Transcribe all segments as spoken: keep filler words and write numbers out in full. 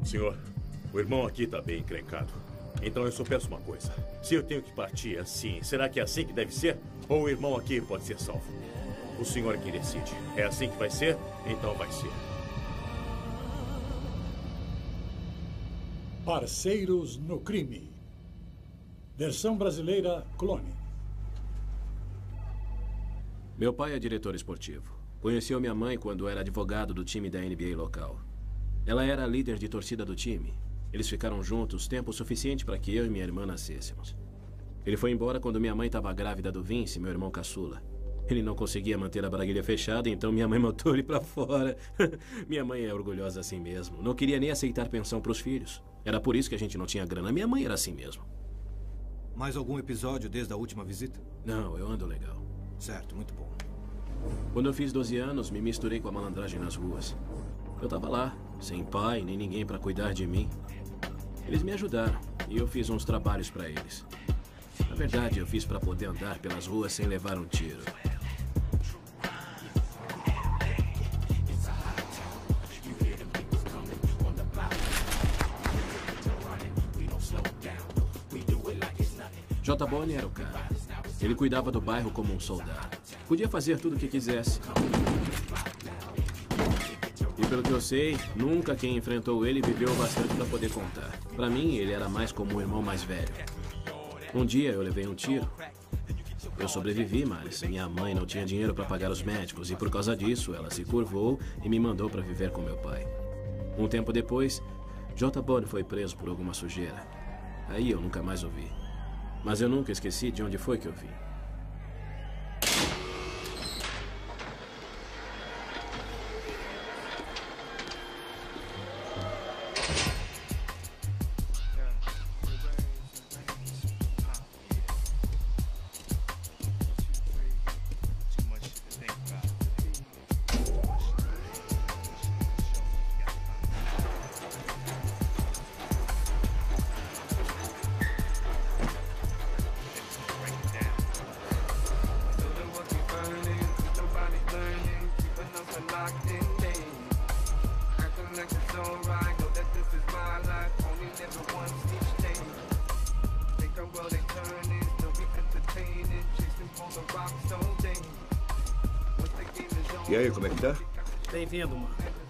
Senhor, o irmão aqui está bem encrencado. Então eu só peço uma coisa. Se eu tenho que partir assim, será que é assim que deve ser? Ou o irmão aqui pode ser salvo? O senhor é quem decide. É assim que vai ser? Então vai ser. Parceiros no crime. Versão brasileira, Clone. Meu pai é diretor esportivo. Conheceu minha mãe quando era advogado do time da N B A local. Ela era a líder de torcida do time. Eles ficaram juntos tempo suficiente para que eu e minha irmã nascêssemos. Ele foi embora quando minha mãe estava grávida do Vince, meu irmão caçula. Ele não conseguia manter a braguilha fechada, então minha mãe matou ele para fora. Minha mãe é orgulhosa assim mesmo. Não queria nem aceitar pensão para os filhos. Era por isso que a gente não tinha grana. Minha mãe era assim mesmo. Mais algum episódio desde a última visita? Não, eu ando legal. Certo, muito bom. Quando eu fiz doze anos, me misturei com a malandragem nas ruas. Eu tava lá, sem pai, nem ninguém para cuidar de mim. Eles me ajudaram e eu fiz uns trabalhos para eles. Na verdade, eu fiz para poder andar pelas ruas sem levar um tiro. J. Boni era o cara. Ele cuidava do bairro como um soldado. Podia fazer tudo o que quisesse. E pelo que eu sei, nunca quem enfrentou ele viveu bastante para poder contar. Para mim, ele era mais como um irmão mais velho. Um dia eu levei um tiro. Eu sobrevivi, mas minha mãe não tinha dinheiro para pagar os médicos e por causa disso ela se curvou e me mandou para viver com meu pai. Um tempo depois, J. Boni foi preso por alguma sujeira. Aí eu nunca mais o vi. Mas eu nunca esqueci de onde foi que eu vim. E aí, como é que tá? Bem-vindo, mano.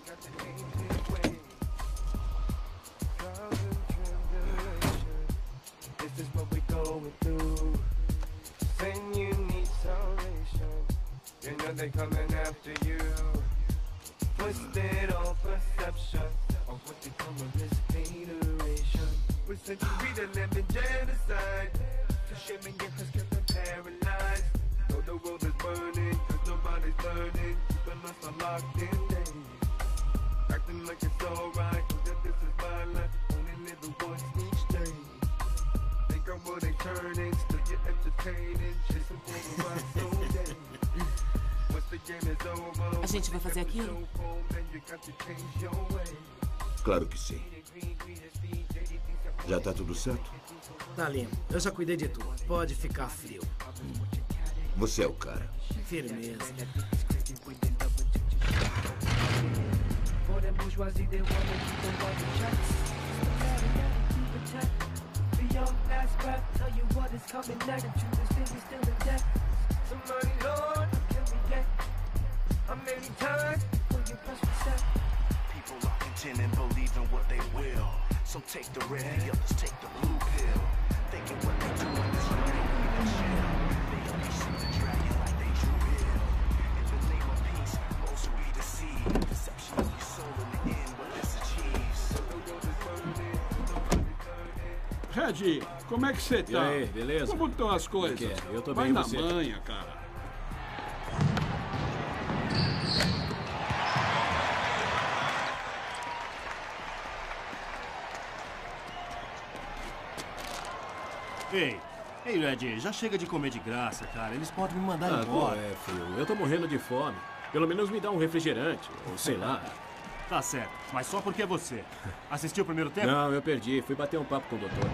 A gente vai fazer aquilo? Claro que sim. Já tá tudo certo? Tá limpo. Eu já cuidei de tudo. Pode ficar frio. Você é o cara. Firmeza. People are content and believe in what they will. So take the red, the others take the blue pill. Thinking what they're doing is right, even chill. They only shoot the dragon like they drill. In the name of peace, most will be deceived. Deception of your soul in the end, what this achieves. Red, como é que você tá? E aí, beleza? Como estão as coisas? Que é? Eu tô Vai bem, na você? manha, cara. Ei, ei, Red, já chega de comer de graça, cara. Eles podem me mandar Ah, qual embora. é, filho? Eu tô morrendo de fome. Pelo menos me dá um refrigerante, ou sei lá. Tá certo, mas só porque é você. Assistiu o primeiro tempo? Não, eu perdi. Fui bater um papo com o doutor.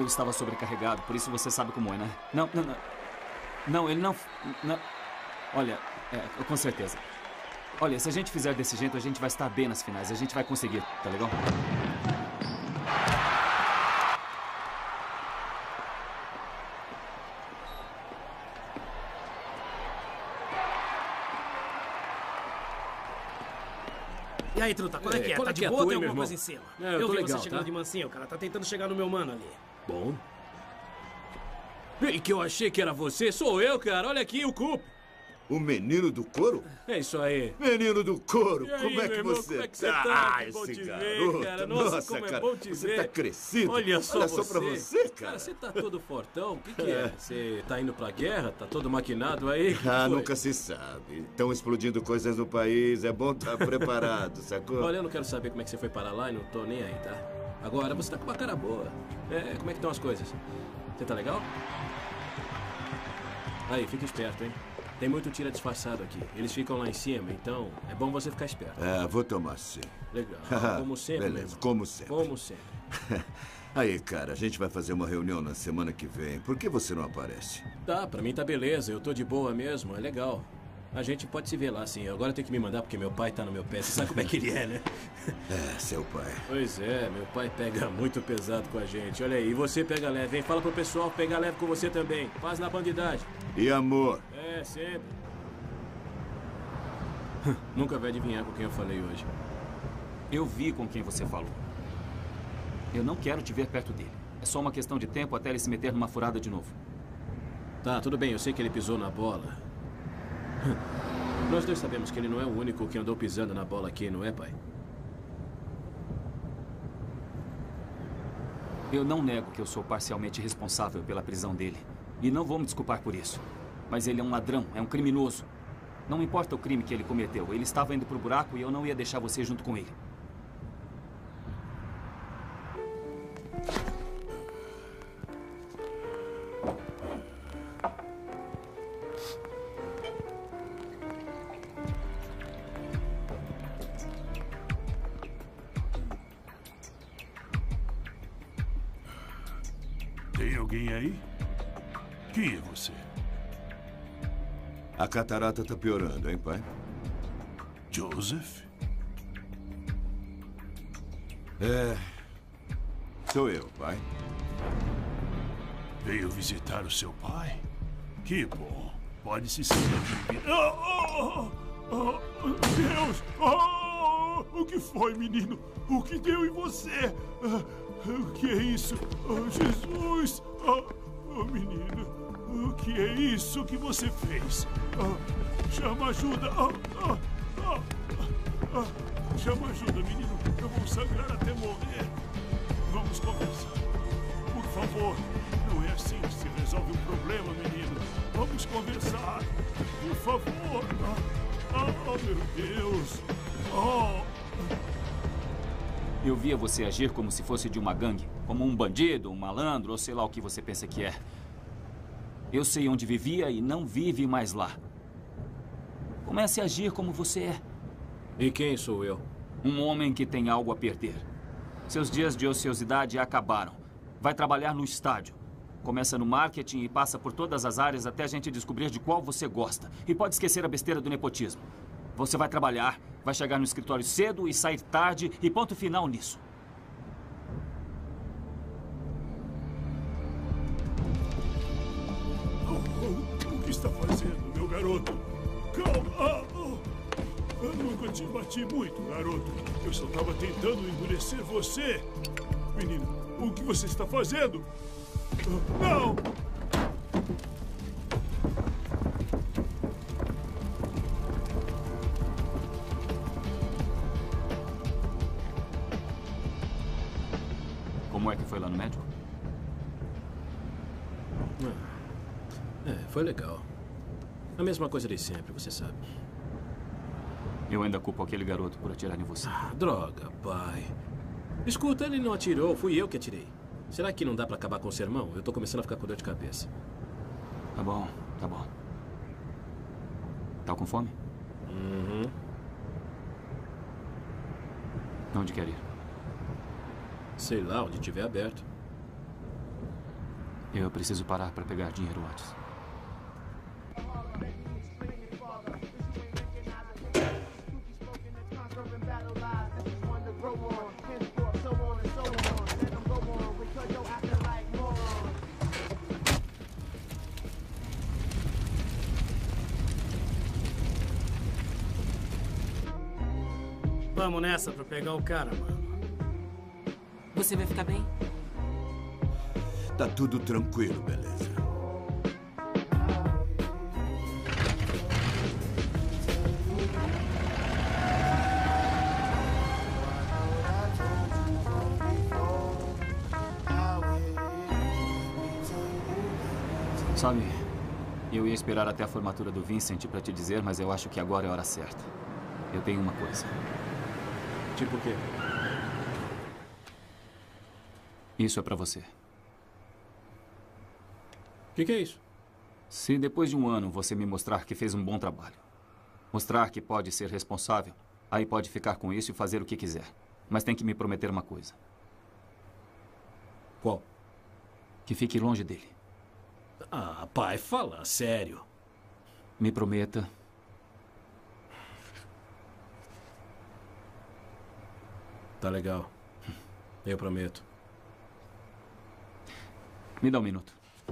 Eu estava sobrecarregado, por isso você sabe como é, né? Não, não, não. Não, ele não... não. Olha, é, com certeza. Olha, se a gente fizer desse jeito, a gente vai estar bem nas finais. A gente vai conseguir, tá legal? E aí, truta, qual é que é? Qual Tá é que de é a boa ou tua, tem meu alguma irmão? coisa em cima? É, eu eu tô vi legal, você chegando tá? de mansinho, o cara tá tentando chegar no meu mano ali. Bom. E que eu achei que era você, sou eu, cara. Olha aqui o cupo. O menino do couro? É isso aí. Menino do couro, E aí, como é que meu irmão, você como é que você tá? tá? Ah, Que bom esse te ver, garoto. cara. Nossa, como é cara, bom te você ver. tá crescido. Olha só Olha você. só pra você, cara. Cara, você tá todo fortão. O que que é? Você tá indo pra guerra? Tá todo maquinado aí? Que Ah, foi? nunca se sabe. Estão explodindo coisas no país, é bom estar preparado, sacou? Olha, eu não quero saber como é que você foi parar lá e não tô nem aí, tá? Agora, você tá com uma cara boa. É, como é que estão as coisas? Você tá legal? Aí, fica esperto, hein? Tem muito tira disfarçado aqui. Eles ficam lá em cima, então é bom você ficar esperto. É, vou tomar sim. Legal. Como sempre. Beleza, mesmo. como sempre. Como sempre. Aí, cara, a gente vai fazer uma reunião na semana que vem. Por que você não aparece? Tá, pra mim tá beleza. Eu tô de boa mesmo, é legal. A gente pode se ver lá, sim. Agora eu tenho que me mandar porque meu pai tá no meu pé. Você sabe como é que ele é, né? É, seu pai. Pois é, meu pai pega muito pesado com a gente. Olha aí, e você pega leve, hein? Fala pro pessoal pegar leve com você também. Paz na bandidade. E amor? É, sempre. Nunca vai adivinhar com quem eu falei hoje. Eu vi com quem você falou. Eu não quero te ver perto dele. É só uma questão de tempo até ele se meter numa furada de novo. Tá, tudo bem, eu sei que ele pisou na bola. Nós dois sabemos que ele não é o único que andou pisando na bola aqui, não é, pai? Eu não nego que eu sou parcialmente responsável pela prisão dele. E não vou me desculpar por isso. Mas ele é um ladrão, é um criminoso. Não importa o crime que ele cometeu. Ele estava indo pro buraco e eu não ia deixar você junto com ele. Tem alguém aí? Quem é você? A catarata tá piorando, hein, pai? Joseph? É. Sou eu, pai. Veio visitar o seu pai? Que bom. Pode se sentir bem-vindo. Oh, oh, oh, Deus! Oh, o que foi, menino? O que deu em você? O que é isso? Oh, Jesus! Oh, oh, menino, o que é isso que você fez? Oh, chama ajuda! Oh, oh, oh, oh, chama ajuda, menino. Eu vou sangrar até morrer. Vamos conversar. Por favor, não é assim que se resolve um problema, menino. Vamos conversar. Por favor. Oh, oh meu Deus. Oh. Eu via você agir como se fosse de uma gangue. Como um bandido, um malandro, ou sei lá o que você pensa que é. Eu sei onde vivia e não vive mais lá. Comece a agir como você é. E quem sou eu? Um homem que tem algo a perder. Seus dias de ociosidade acabaram. Vai trabalhar no estádio. Começa no marketing e passa por todas as áreas até a gente descobrir de qual você gosta. E pode esquecer a besteira do nepotismo. Você vai trabalhar, vai chegar no escritório cedo e sair tarde e ponto final nisso. Oh, o que está fazendo, meu garoto? Calma! Ah, oh. Eu nunca te bati muito, garoto. Eu só estava tentando endurecer você. Menino, o que você está fazendo? Oh, não! Como é que foi lá no médico? É, foi legal. A mesma coisa de sempre, você sabe. Eu ainda culpo aquele garoto por atirar em você. Ah, droga, pai. Escuta, ele não atirou, fui eu que atirei. Será que não dá pra acabar com o sermão? Eu tô começando a ficar com dor de cabeça. Tá bom, tá bom. Tá com fome? Uhum. Onde quer ir? Sei lá, onde tiver aberto. Eu preciso parar para pegar dinheiro antes. Vamos nessa pra pegar o cara, mano. Você vai ficar bem? Tá tudo tranquilo, beleza. Sabe, eu ia esperar até a formatura do Vincent pra te dizer, mas eu acho que agora é a hora certa. Eu tenho uma coisa. Tipo o quê? Isso é pra você. O que, que é isso? Se depois de um ano você me mostrar que fez um bom trabalho, mostrar que pode ser responsável, aí pode ficar com isso e fazer o que quiser. Mas tem que me prometer uma coisa. Qual? Que fique longe dele. Ah, pai, fala sério. Me prometa. Tá legal. Eu prometo. Me dá um minuto.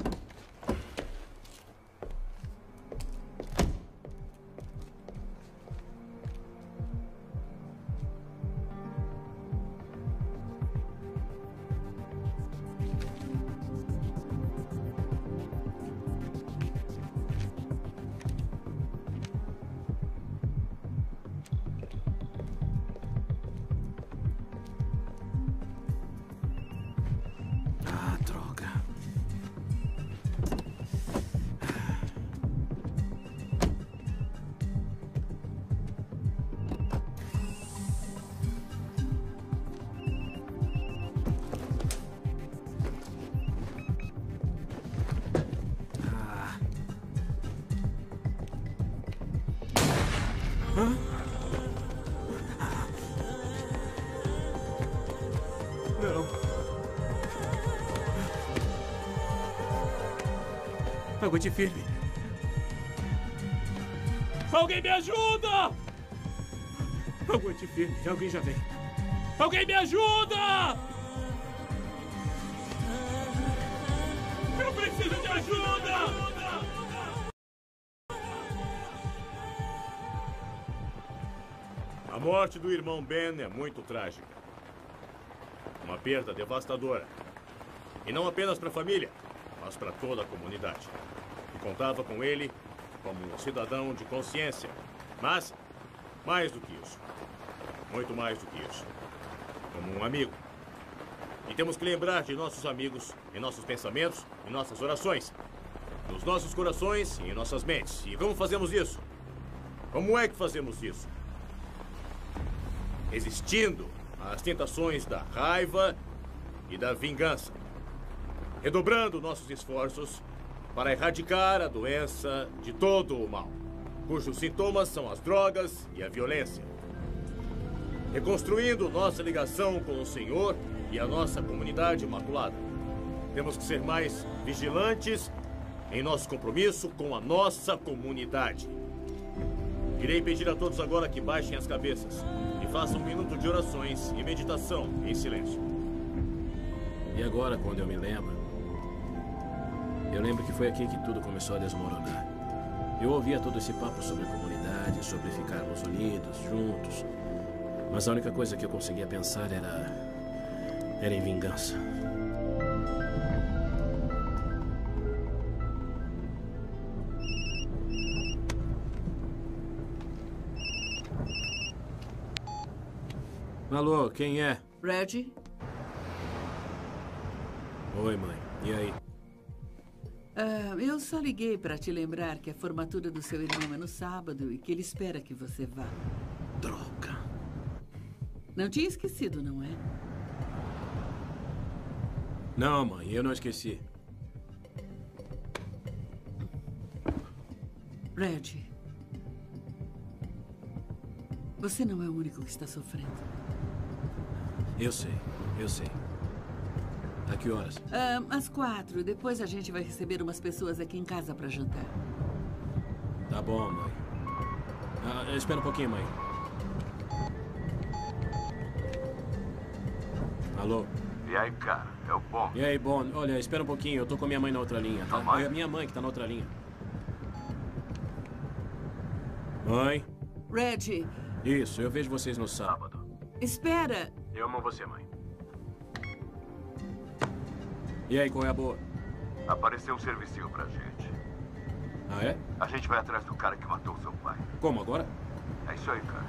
Ah, droga. Ah. Hã? Não. Aguente firme. Alguém me ajuda! Aguente firme, alguém já vem. Alguém me ajuda! Eu preciso de ajuda! A morte do irmão Ben é muito trágica. Uma perda devastadora. E não apenas para a família, mas para toda a comunidade. Que contava com ele como um cidadão de consciência. Mas, mais do que isso. Muito mais do que isso. Como um amigo. E temos que lembrar de nossos amigos em nossos pensamentos e nossas orações. Nos nossos corações e em nossas mentes. E como fazemos isso? Como é que fazemos isso? Resistindo às tentações da raiva e da vingança. Redobrando nossos esforços para erradicar a doença de todo o mal, cujos sintomas são as drogas e a violência. Reconstruindo nossa ligação com o Senhor e a nossa comunidade imaculada. Temos que ser mais vigilantes em nosso compromisso com a nossa comunidade. Irei pedir a todos agora que baixem as cabeças e façam um minuto de orações e meditação em silêncio. E agora, quando eu me lembro, eu lembro que foi aqui que tudo começou a desmoronar. Eu ouvia todo esse papo sobre comunidade, sobre ficarmos unidos, juntos. Mas a única coisa que eu conseguia pensar era... era em vingança. Alô, quem é? Reggie? Oi, mãe. E aí? Ah, eu só liguei para te lembrar que a formatura do seu irmão é no sábado e que ele espera que você vá. Droga. Não tinha esquecido, não é? Não, mãe, eu não esqueci. Reggie, você não é o único que está sofrendo. Eu sei, eu sei. A que horas? Ah, às quatro. Depois a gente vai receber umas pessoas aqui em casa para jantar. Tá bom, mãe. Ah, espera um pouquinho, mãe. Alô? E aí, cara? É o Bom? E aí, Bom? Olha, espera um pouquinho. Eu tô com minha mãe na outra linha, tá? Mãe? É a minha mãe que tá na outra linha. Mãe? Reggie. Isso, eu vejo vocês no sábado. Espera. Eu amo você, mãe. E aí, qual é a boa? Apareceu um servicinho pra gente. Ah, é? A gente vai atrás do cara que matou seu pai. Como, agora? É isso aí, cara.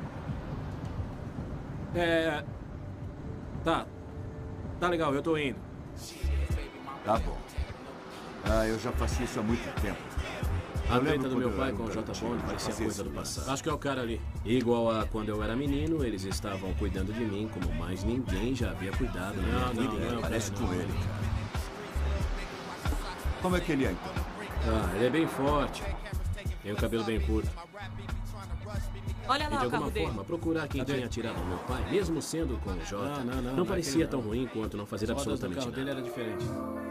É... Tá. Tá legal, eu tô indo. Tá bom. Ah, eu já faço isso há muito tempo. A Eu treta lembro do meu quando eu pai era um com o J. garotinho, Bond já parecia fazia coisa do isso. passado. Acho que é o cara ali. Igual a quando eu era menino, eles estavam cuidando de mim como mais ninguém já havia cuidado na Não, minha não, vida. não, parece com ele, cara. Como é que ele é, então? Ah, ele é bem forte. Tem o cabelo bem curto. Olha E lá de o carro alguma dele. forma, procurar quem tinha atirado no meu pai, mesmo sendo com o Jota, Não, não, não, não parecia aquele tão não. ruim quanto não fazer As rodas do absolutamente carro nada. dele era diferente.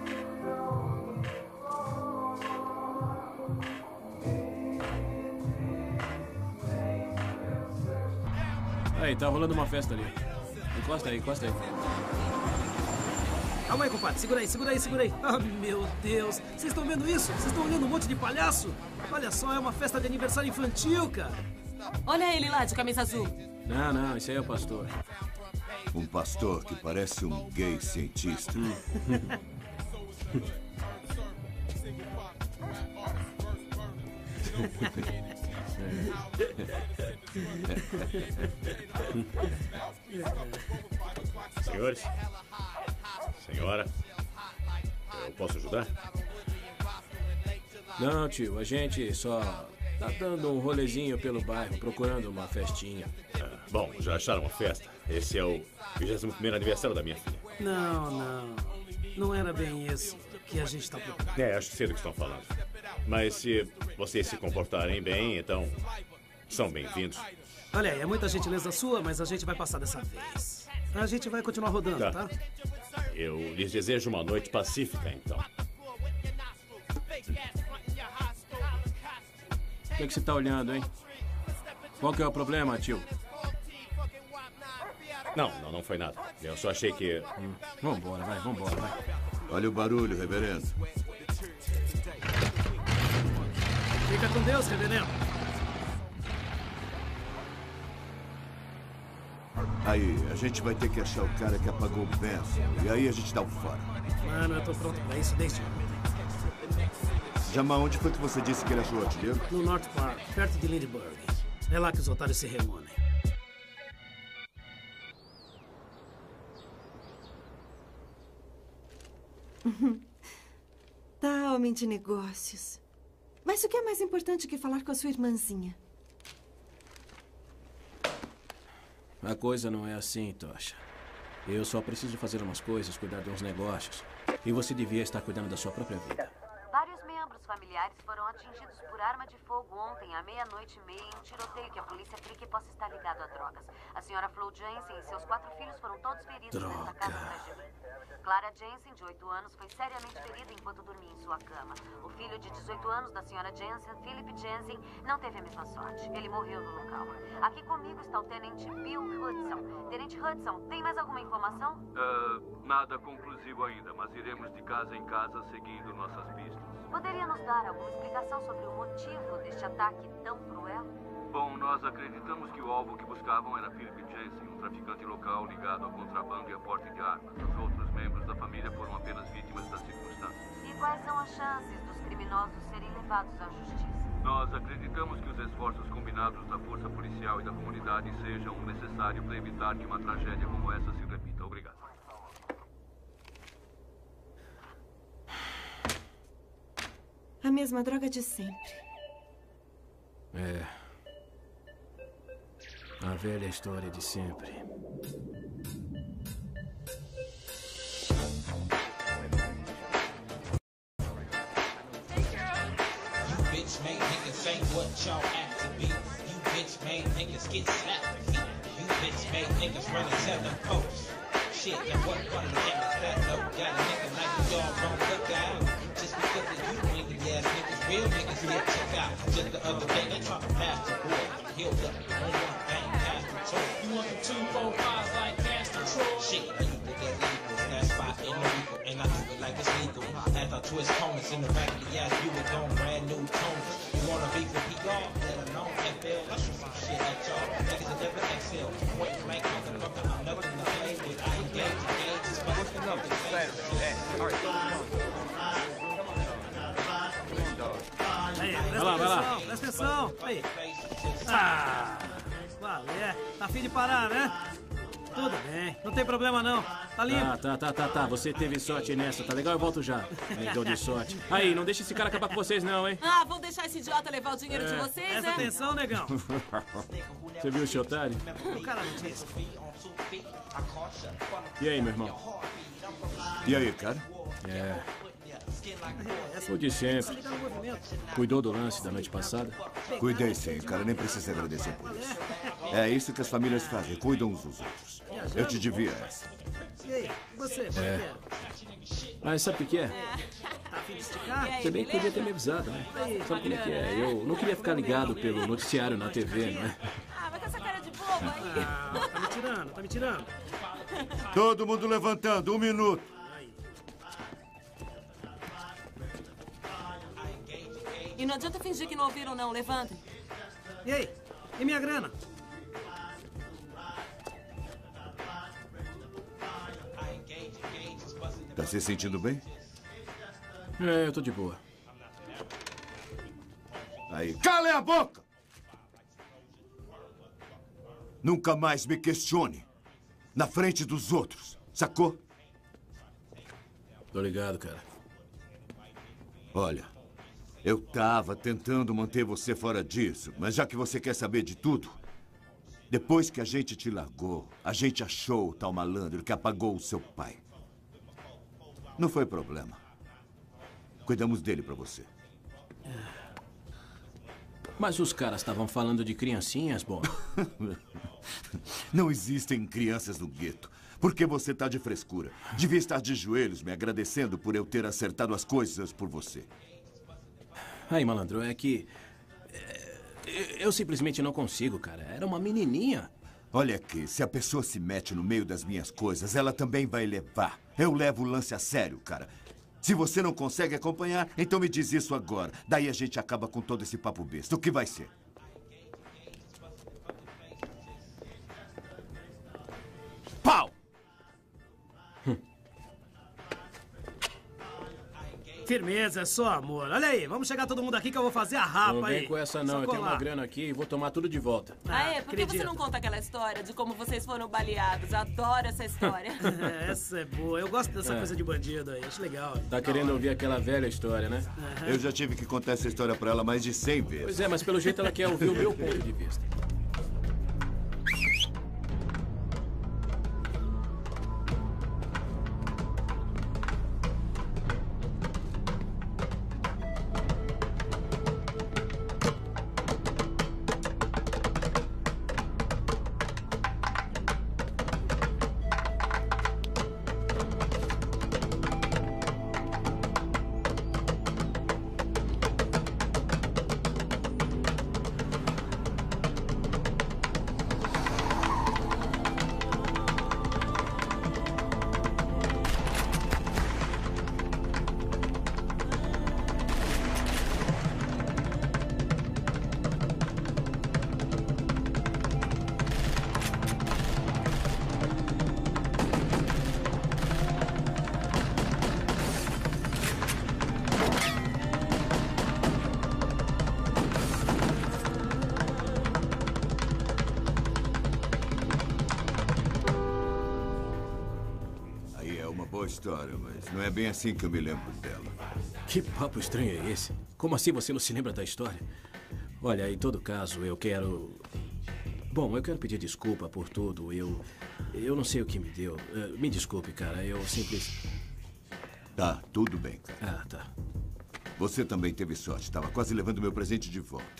Aí, tá rolando uma festa ali. Encosta aí, encosta aí. Calma aí, compadre. Segura aí, segura aí, segura aí. Ah, meu Deus. Vocês estão vendo isso? Vocês estão olhando um monte de palhaço? Olha só, é uma festa de aniversário infantil, cara. Olha ele lá, de camisa azul. Não, não, esse aí é o pastor. Um pastor que parece um gay cientista. Senhores? Senhora? Eu posso ajudar? Não, tio, a gente só tá dando um rolezinho pelo bairro, procurando uma festinha. Ah, bom, já acharam uma festa? Esse é o vigésimo primeiro aniversário da minha filha. Não, não. Não era bem isso que a gente tá procurando. É, acho que sei do que estão falando. Mas se vocês se comportarem bem, então são bem-vindos. Olha aí, é muita gentileza sua, mas a gente vai passar dessa vez. A gente vai continuar rodando, Tá. tá? Eu lhes desejo uma noite pacífica, então. O que, é que você tá olhando, hein? Qual que é o problema, tio? Não, não, não foi nada. Eu só achei que... Hum. Vambora, vai, vambora, vai. Olha o barulho, reverendo. Fica com Deus, reverendo. Aí, a gente vai ter que achar o cara que apagou o Benson. E aí a gente dá o fora. Mano, eu tô pronto pra isso desde ontem. Jamal, onde foi que você disse que ele achou o artilheiro? No North Park, perto de Lindbergh. É lá que os otários se reúnem. Tá, homem de negócios. Mas o que é mais importante que falar com a sua irmãzinha? A coisa não é assim, Tosha. Eu só preciso fazer umas coisas, cuidar de uns negócios. E você devia estar cuidando da sua própria vida. Vários membros familiares foram atingidos por arma de fogo ontem, à meia-noite e meia, em um tiroteio que a polícia crê que possa estar ligado a drogas. A senhora Flo Jensen e seus quatro filhos foram todos feridos Droga. nesta casa tragédia. Clara Jensen, de oito anos, foi seriamente ferida enquanto dormia em sua cama. O filho de dezoito anos da senhora Jensen, Philip Jensen, não teve a mesma sorte. Ele morreu no local. Aqui comigo está o tenente Bill Hudson. Tenente Hudson, tem mais alguma informação? Uh, nada conclusivo ainda, mas iremos de casa em casa seguindo nossas pistas. Poderia nos dar alguma explicação sobre o motivo deste ataque tão cruel? Bom, nós acreditamos que o alvo que buscavam era Philip Jensen, um traficante local ligado ao contrabando e a porte de armas. Os outros membros da família foram apenas vítimas das circunstâncias. E quais são as chances dos criminosos serem levados à justiça? Nós acreditamos que os esforços combinados da força policial e da comunidade sejam necessários para evitar que uma tragédia como essa se repita. Obrigado. A mesma droga de sempre. É. A velha história de sempre. Bitch made niggas ain't what y'all act to be. You bitch made niggas get slapped. You bitch made niggas run and tell the post. shit. Now what part of the game is that? No, got a nigga like we all wrong look out. Just because of you wingy ass niggas, real niggas still check out. Just the other day they try to pass the boy. Healed up, on one bang, pass the toy. You want the two, four, fives like Pastor Troy? Shit, you put that legal, that spot in the legal, and I do it like it's legal. As I twist corners in the back of the ass, you was on brand new toners. You wanna beef with P R? Let alone F L. I shoot some shit at y'all. Niggas are never excel. Point blank, motherfucker, I'm nothing to play with. I engage, engage, it's my number. Aí, presta Vai lá, vai lá. atenção, presta atenção. Aí. Ah, valeu. Tá afim de parar, né? Tudo bem, não tem problema não. Tá limpo. Tá, tá, tá, tá, tá. Você teve sorte nessa, tá legal? Eu volto já. Negão de sorte. Aí, não deixa esse cara acabar com vocês, não, hein? Ah, vão deixar esse idiota levar o dinheiro É. de vocês, Presta né? atenção, negão. Você viu esse otário? O cara não disse. E aí, meu irmão? E aí, cara? É. O de sempre. Cuidou do lance da noite passada? Cuidei sim, cara. Nem precisa agradecer por isso. É isso que as famílias fazem. Cuidam uns dos outros. Eu te devia essa. E aí, você, como é É. que é? Mas sabe o que é? Tá afim de esticar? Você bem que podia ter me avisado, né? Sabe como é que é? Eu não queria ficar ligado pelo noticiário na T V, não é? Ah, vai com essa cara de bobo aí. Ah, tá me tirando, tá me tirando. Todo mundo levantando. Um minuto. E não adianta fingir que não ouviram, não. Levantem. E aí? E minha grana? Tá se sentindo bem? É, eu tô de boa. Aí. Calem a boca! Nunca mais me questione. Na frente dos outros. Sacou? Tô ligado, cara. Olha, eu tava tentando manter você fora disso, mas já que você quer saber de tudo, depois que a gente te largou, a gente achou o tal malandro que apagou o seu pai. Não foi problema. Cuidamos dele pra você. Mas os caras estavam falando de criancinhas, bom. Não existem crianças no gueto. Por que você tá de frescura? Devia estar de joelhos me agradecendo por eu ter acertado as coisas por você. Aí, malandro, é que... é, eu simplesmente não consigo, cara. Era uma menininha. Olha aqui, se a pessoa se mete no meio das minhas coisas, ela também vai levar. Eu levo o lance a sério, cara. Se você não consegue acompanhar, então me diz isso agora. Daí a gente acaba com todo esse papo besta. O que vai ser? Pau! Firmeza, é só amor. Olha aí, vamos chegar todo mundo aqui que eu vou fazer a rapa Não aí. vem com essa, não. Só Eu tenho colar. uma grana aqui e vou tomar tudo de volta. Ah, é? Por que você acredito. não conta aquela história de como vocês foram baleados? Adoro essa história. É, essa é boa. Eu gosto dessa É. coisa de bandido aí. Acho legal. Tá querendo ouvir aquela velha história, né? Eu já tive que contar essa história pra ela mais de cem vezes. Pois é, mas pelo jeito ela quer ouvir o meu ponto de vista. Boa história, mas não é bem assim que eu me lembro dela. Que papo estranho é esse? Como assim você não se lembra da história? Olha, em todo caso, eu quero... Bom, eu quero pedir desculpa por tudo. Eu... Eu não sei o que me deu. Uh, me desculpe, cara. Eu simples... Tá, tudo bem, cara. Ah, tá. Você também teve sorte. Tava quase levando meu presente de volta.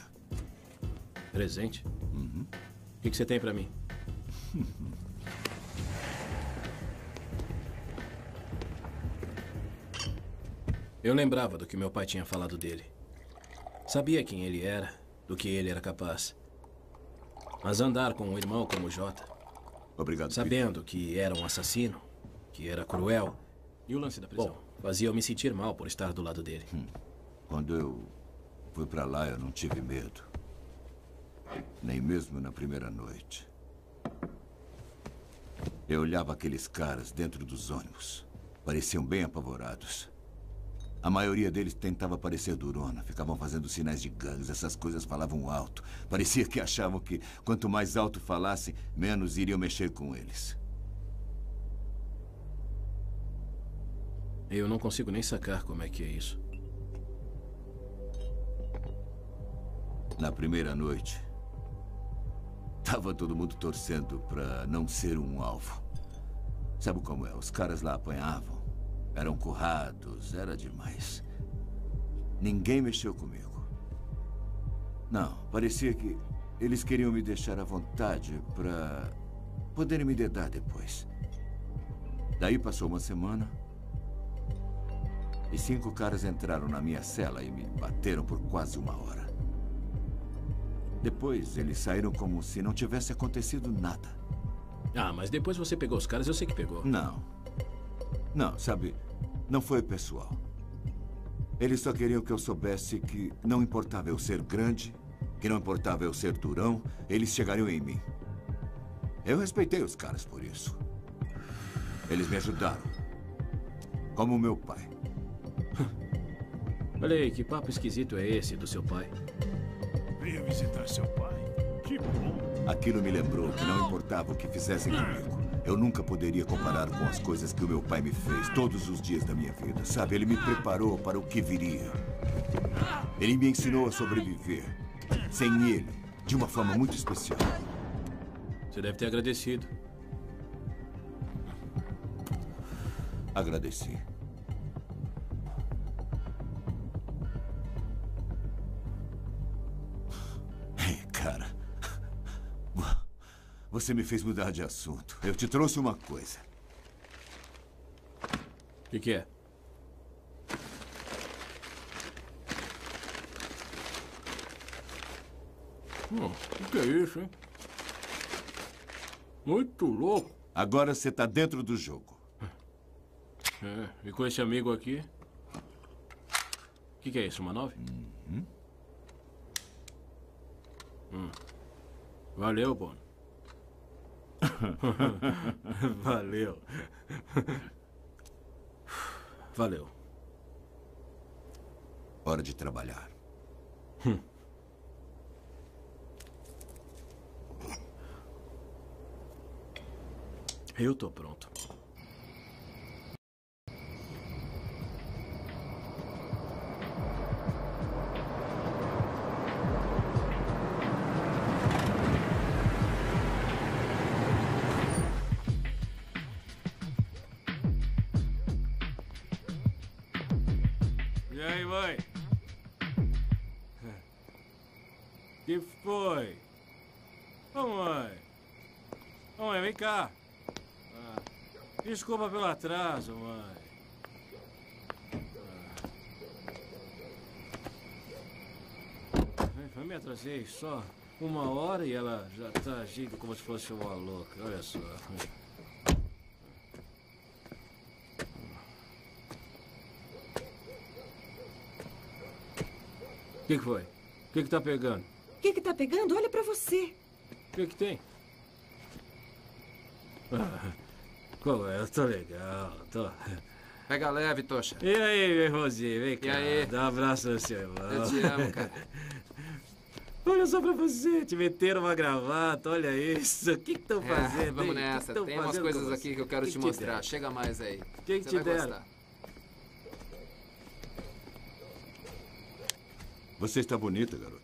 Presente? Uhum. O que, que você tem pra mim? Eu lembrava do que meu pai tinha falado dele. Sabia quem ele era, do que ele era capaz. Mas andar com um irmão como o Jota... Obrigado, sabendo Peter. Que era um assassino, que era cruel... E o lance da prisão? Bom, fazia eu me sentir mal por estar do lado dele. Hum. Quando eu fui pra lá, eu não tive medo. Nem mesmo na primeira noite. Eu olhava aqueles caras dentro dos ônibus. Pareciam bem apavorados. A maioria deles tentava parecer durona. Ficavam fazendo sinais de gangues. Essas coisas falavam alto. Parecia que achavam que quanto mais alto falassem, menos iriam mexer com eles. Eu não consigo nem sacar como é que é isso. Na primeira noite, tava todo mundo torcendo pra não ser um alvo. Sabe como é? Os caras lá apanhavam, eram currados, era demais. Ninguém mexeu comigo. Não, parecia que eles queriam me deixar à vontade pra poderem me dedar depois. Daí passou uma semana e cinco caras entraram na minha cela e me bateram por quase uma hora. Depois, eles saíram como se não tivesse acontecido nada. Ah, mas depois você pegou os caras, eu sei que pegou. Não. Não, sabe, não foi pessoal. Eles só queriam que eu soubesse que não importava eu ser grande, que não importava eu ser durão, eles chegariam em mim. Eu respeitei os caras por isso. Eles me ajudaram. Como meu pai. Olha aí, que papo esquisito é esse do seu pai? Venha visitar seu pai. Que bom. Aquilo me lembrou que não importava o que fizessem comigo. Eu nunca poderia comparar com as coisas que o meu pai me fez todos os dias da minha vida. Sabe, ele me preparou para o que viria. Ele me ensinou a sobreviver. Sem ele, de uma forma muito especial. Você deve ter agradecido. Agradeci. Cara, você me fez mudar de assunto. Eu te trouxe uma coisa. O que, que é? Hum, o que é isso, hein? Muito louco. Agora você tá dentro do jogo. É, e com esse amigo aqui? O que, que é isso, uma nove? Uhum. Hum. Valeu, Bono. Valeu. Valeu. Hora de trabalhar. Hum. Eu tô pronto. E aí, mãe? Que foi? Ô, mãe. Ô, mãe, vem cá. Ah, desculpa pelo atraso, mãe. Ah. Eu me atrasei só uma hora e ela já tá agindo como se fosse uma louca. Olha só. O que, que foi? O que, que tá pegando? O que que tá pegando? Olha pra você. O que, que tem? Ah, qual é? Eu tô legal, tô... Pega leve, Tocha. E aí, Rosinha, vem cá. E aí? Dá um abraço no seu irmão. Eu te amo, cara. Olha só pra você, te meteram uma gravata, olha isso. O que que estão fazendo? É, vamos hein? nessa. Que que Tem umas coisas aqui que eu quero que te que mostrar. deram? Chega mais aí. Que que Você te vai deram? gostar. Você está bonita, garota.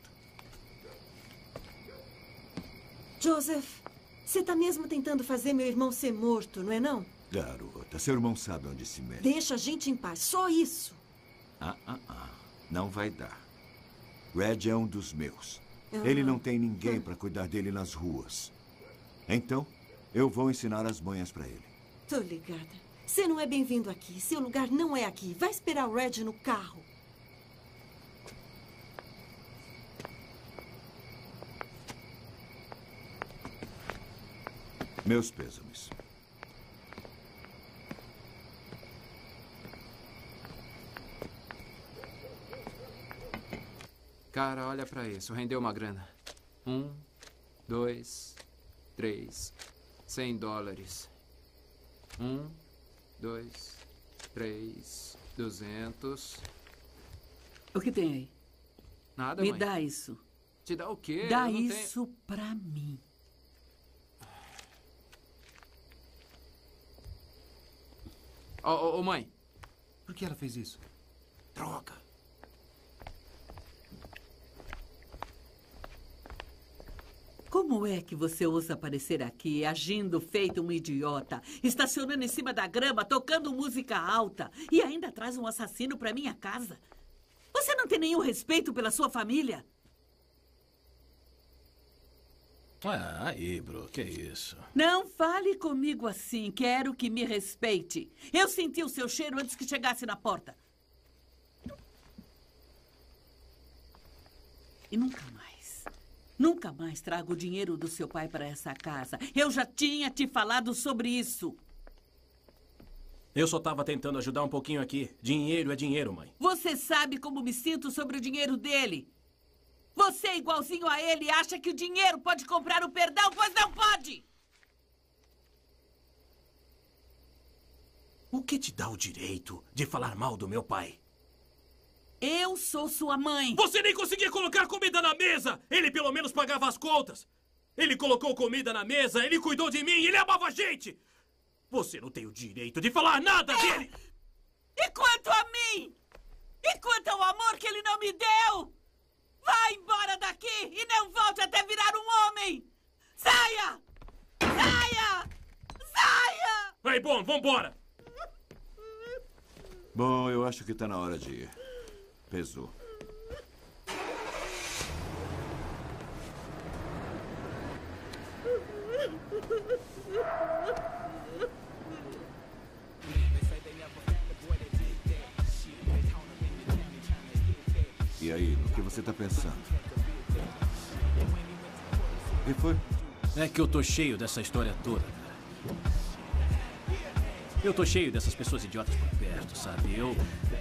Joseph, você tá mesmo tentando fazer meu irmão ser morto, não é não? Garota, seu irmão sabe onde se mete. Deixa a gente em paz, só isso. Ah, ah, ah. Não vai dar. Red é um dos meus. Ah. Ele não tem ninguém para cuidar dele nas ruas. Então, eu vou ensinar as manhas para ele. Tô ligada. Você não é bem-vindo aqui. Seu lugar não é aqui. Vai esperar o Red no carro. Meus pêsames. Cara, olha pra isso. Rendeu uma grana. Um, dois, três. Cem dólares. Um, dois, três, duzentos. O que tem aí? Nada, Me mãe. dá isso. Te dá o quê? Dá Eu não tenho- isso pra mim. Ô, ô, ô, mãe. Por que ela fez isso? Droga. Como é que você ousa aparecer aqui, agindo feito um idiota, estacionando em cima da grama, tocando música alta e ainda traz um assassino pra minha casa? Você não tem nenhum respeito pela sua família? Ah, aí, bro, que isso? Não fale comigo assim. Quero que me respeite. Eu senti o seu cheiro antes que chegasse na porta. E nunca mais, nunca mais trago o dinheiro do seu pai para essa casa. Eu já tinha te falado sobre isso. Eu só tava tentando ajudar um pouquinho aqui. Dinheiro é dinheiro, mãe. Você sabe como me sinto sobre o dinheiro dele. Você, igualzinho a ele, acha que o dinheiro pode comprar o perdão, pois não pode! O que te dá o direito de falar mal do meu pai? Eu sou sua mãe. Você nem conseguia colocar comida na mesa! Ele pelo menos pagava as contas! Ele colocou comida na mesa, ele cuidou de mim, ele amava a gente! Você não tem o direito de falar nada É. dele! E quanto a mim? E quanto ao amor que ele não me deu? Vá embora daqui e não volte até virar um homem! Saia! Saia! Saia! Aí, bom, vambora! Bom, eu acho que tá na hora de ir. Pesou. E aí, no que você tá pensando? O que foi? É que eu tô cheio dessa história toda, cara. Eu tô cheio dessas pessoas idiotas por perto, sabe? Eu...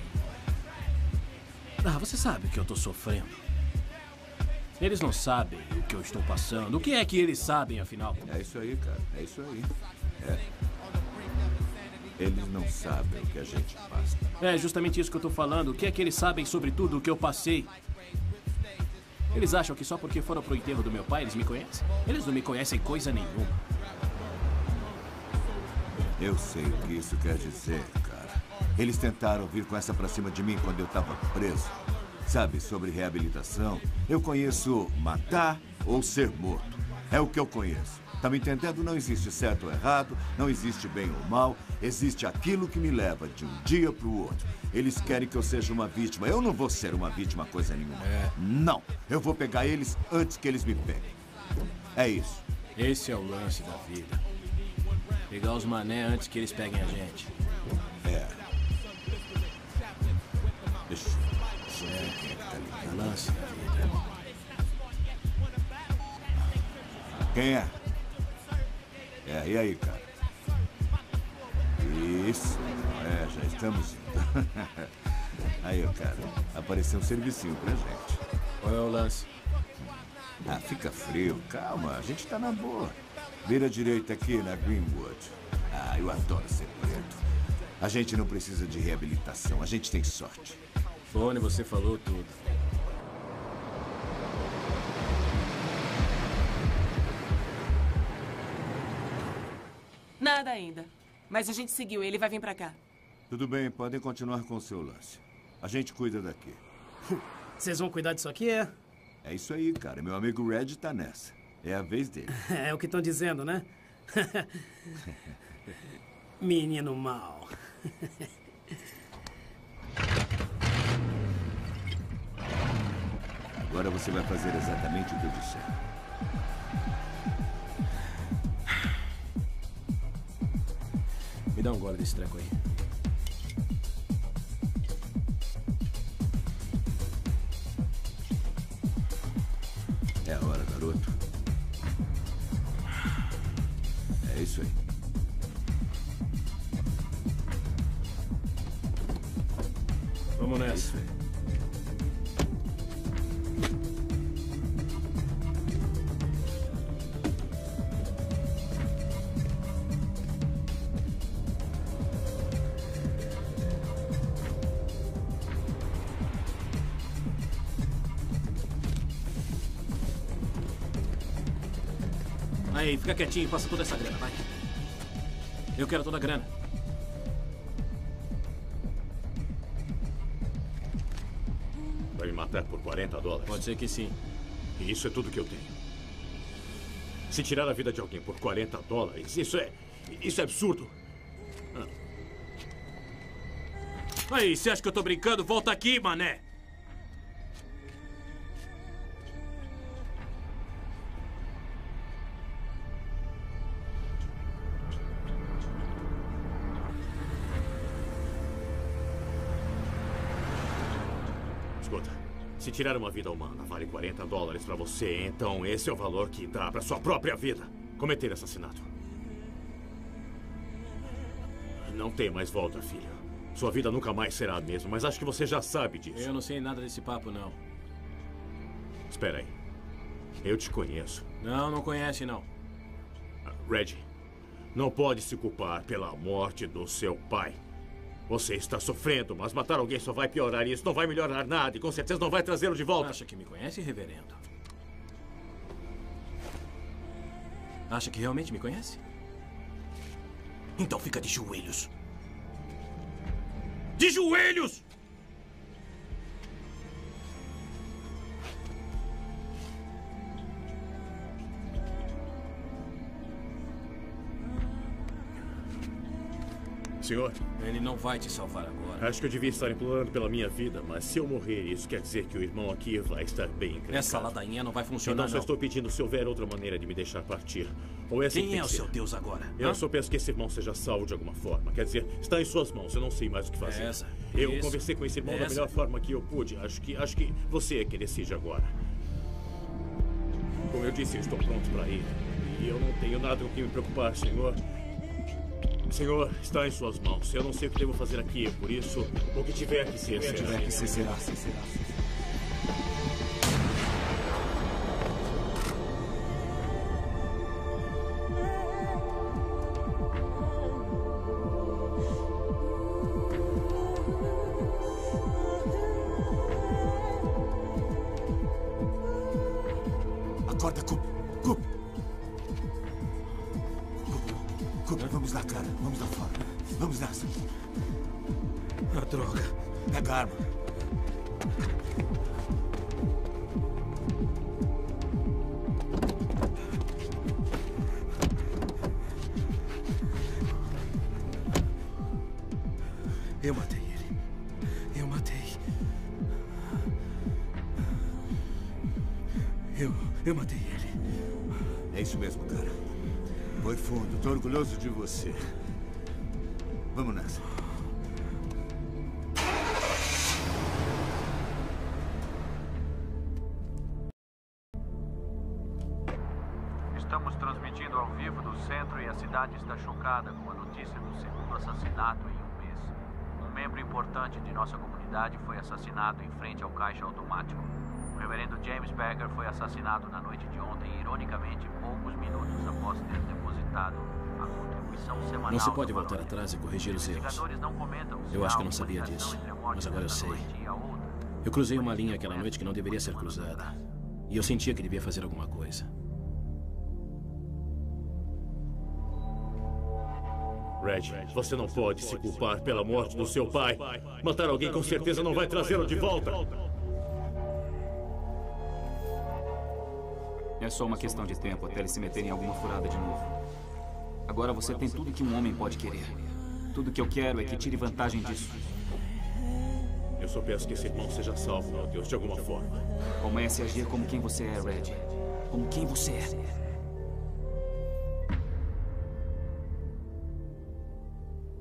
Ah, você sabe o que eu tô sofrendo. Eles não sabem o que eu estou passando. O que é que eles sabem, afinal? É isso aí, cara. É isso aí. É. Eles não sabem o que a gente passa. É justamente isso que eu tô falando. O que é que eles sabem sobre tudo o que eu passei? Eles acham que só porque foram pro enterro do meu pai, eles me conhecem? Eles não me conhecem coisa nenhuma. Eu sei o que isso quer dizer, cara. Eles tentaram vir com essa pra cima de mim quando eu tava preso. Sabe, sobre reabilitação, eu conheço matar ou ser morto. É o que eu conheço. Tá me entendendo? Não existe certo ou errado, não existe bem ou mal. Existe aquilo que me leva de um dia pro outro. Eles querem que eu seja uma vítima. Eu não vou ser uma vítima coisa nenhuma. É. Não. Eu vou pegar eles antes que eles me peguem. É isso. Esse é o lance da vida. Pegar os mané antes que eles peguem a gente. É. Deixa, deixa eu ver quem é que tá ligado. É o lance da vida. Quem é? É, e aí, cara? Isso. É, já estamos indo. Aí, cara, apareceu um servicinho pra gente. Qual é o lance? Ah, fica frio. Calma, a gente tá na boa. Vira à direita aqui na Greenwood. Ah, eu adoro ser preto. A gente não precisa de reabilitação, a gente tem sorte. Bonnie, você falou tudo. Nada ainda. Mas a gente seguiu, ele vai vir pra cá. Tudo bem, podem continuar com o seu lance. A gente cuida daqui. Vocês vão cuidar disso aqui, é? É isso aí, cara. Meu amigo Red tá nessa. É a vez dele. É o que estão dizendo, né? Menino mau. Agora você vai fazer exatamente o que eu disser. Me dá um gole desse treco aí. É a hora, garoto. É isso aí. Vamos nessa. É isso aí. Aí, fica quietinho e passa toda essa grana, vai. Eu quero toda a grana. Vai me matar por quarenta dólares? Pode ser que sim. E isso é tudo que eu tenho. Se tirar a vida de alguém por quarenta dólares, isso é... Isso é absurdo. Ah. Aí, você acha que eu tô brincando? Volta aqui, mané. Escuta, se tirar uma vida humana vale quarenta dólares pra você, então esse é o valor que dá pra sua própria vida. Cometer assassinato. Não tem mais volta, filho. Sua vida nunca mais será a mesma, mas acho que você já sabe disso. Eu não sei nada desse papo, não. Espera aí. Eu te conheço. Não, não conhece, não. Reggie, não pode se culpar pela morte do seu pai. Você está sofrendo, mas matar alguém só vai piorar isso. Não vai melhorar nada e com certeza não vai trazê-lo de volta. Acha que me conhece, reverendo? Acha que realmente me conhece? Então fica de joelhos. De joelhos! Senhor? Ele não vai te salvar agora. Acho que eu devia estar implorando pela minha vida, mas se eu morrer, isso quer dizer que o irmão aqui vai estar bem encrencado. Essa ladainha não vai funcionar, Então só não. estou pedindo se houver outra maneira de me deixar partir. Ou é assim Quem que tem é o que ser. seu Deus agora? Eu Hã? só peço que esse irmão seja salvo de alguma forma. Quer dizer, está em suas mãos. Eu não sei mais o que fazer. Essa, eu isso, conversei com esse irmão da essa. melhor forma que eu pude. Acho que, acho que você é quem decide agora. Como eu disse, eu estou pronto para ir. E eu não tenho nada com que me preocupar, senhor. Senhor, está em suas mãos. Eu não sei o que devo fazer aqui, por isso, o que tiver que ser, O que será. tiver que ser, será. Acorda, Coop. Coop. Coop, vamos lá, cara. Vamos lá fora. Vamos nessa. A droga. Pega a arma. Eu matei ele. Eu matei. Eu, eu matei ele. É isso mesmo, cara. Foi fundo. Tô orgulhoso de você. Vamos nessa. Estamos transmitindo ao vivo do centro e a cidade está chocada com a notícia do segundo assassinato em um mês. Um membro importante de nossa comunidade foi assassinado em frente ao caixa automático. O reverendo James Becker foi assassinado na noite de ontem, ironicamente, poucos minutos após ter depositado a contribuição semanal. Não se pode do voltar valor. atrás e corrigir os erros. Investigadores não comentam se Eu acho há que não alguma sabia ligação disso, entre a morte mas agora eu dessa sei. noite e a outra. Eu cruzei uma linha aquela noite que não deveria ser cruzada. E eu sentia que devia fazer alguma coisa. Reggie, você não pode se culpar pela morte do seu pai. Matar alguém com certeza não vai trazê-lo de volta. É só uma questão de tempo até eles se meterem em alguma furada de novo. Agora você tem tudo que um homem pode querer. Tudo que eu quero é que tire vantagem disso. Eu só peço que esse irmão seja salvo, meu Deus, de alguma forma. Comece a agir como quem você é, Reggie. Como quem você é.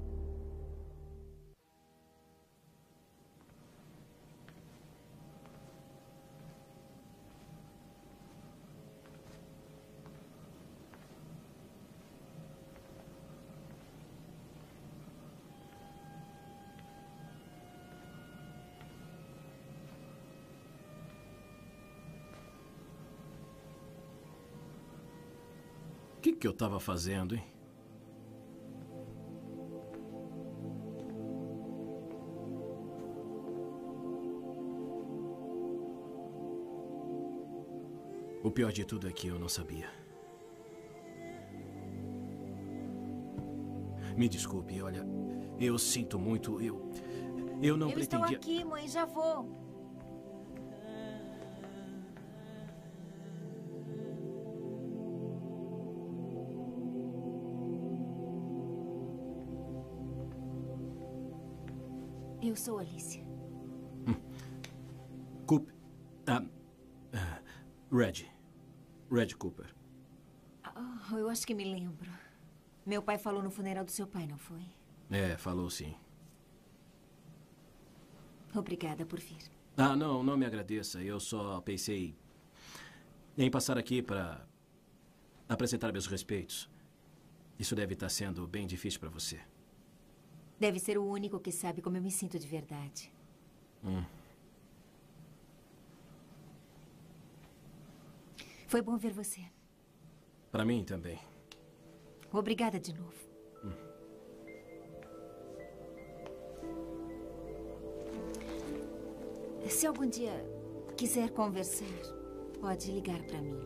que, que eu estava fazendo, hein? O pior de tudo é que eu não sabia. Me desculpe, olha, eu sinto muito, eu... Eu não eu pretendia... estou aqui, mãe, já vou. Eu sou Alicia. Cooper... Ah, ah, Red. Red Cooper. Oh, eu acho que me lembro. Meu pai falou no funeral do seu pai, não foi? É, falou sim. Obrigada por vir. Ah, não, não me agradeça. Eu só pensei em passar aqui para apresentar meus respeitos. Isso deve estar sendo bem difícil para você. Deve ser o único que sabe como eu me sinto de verdade. Hum. Foi bom ver você. Para mim também. Obrigada de novo. Hum. Se algum dia quiser conversar, pode ligar para mim.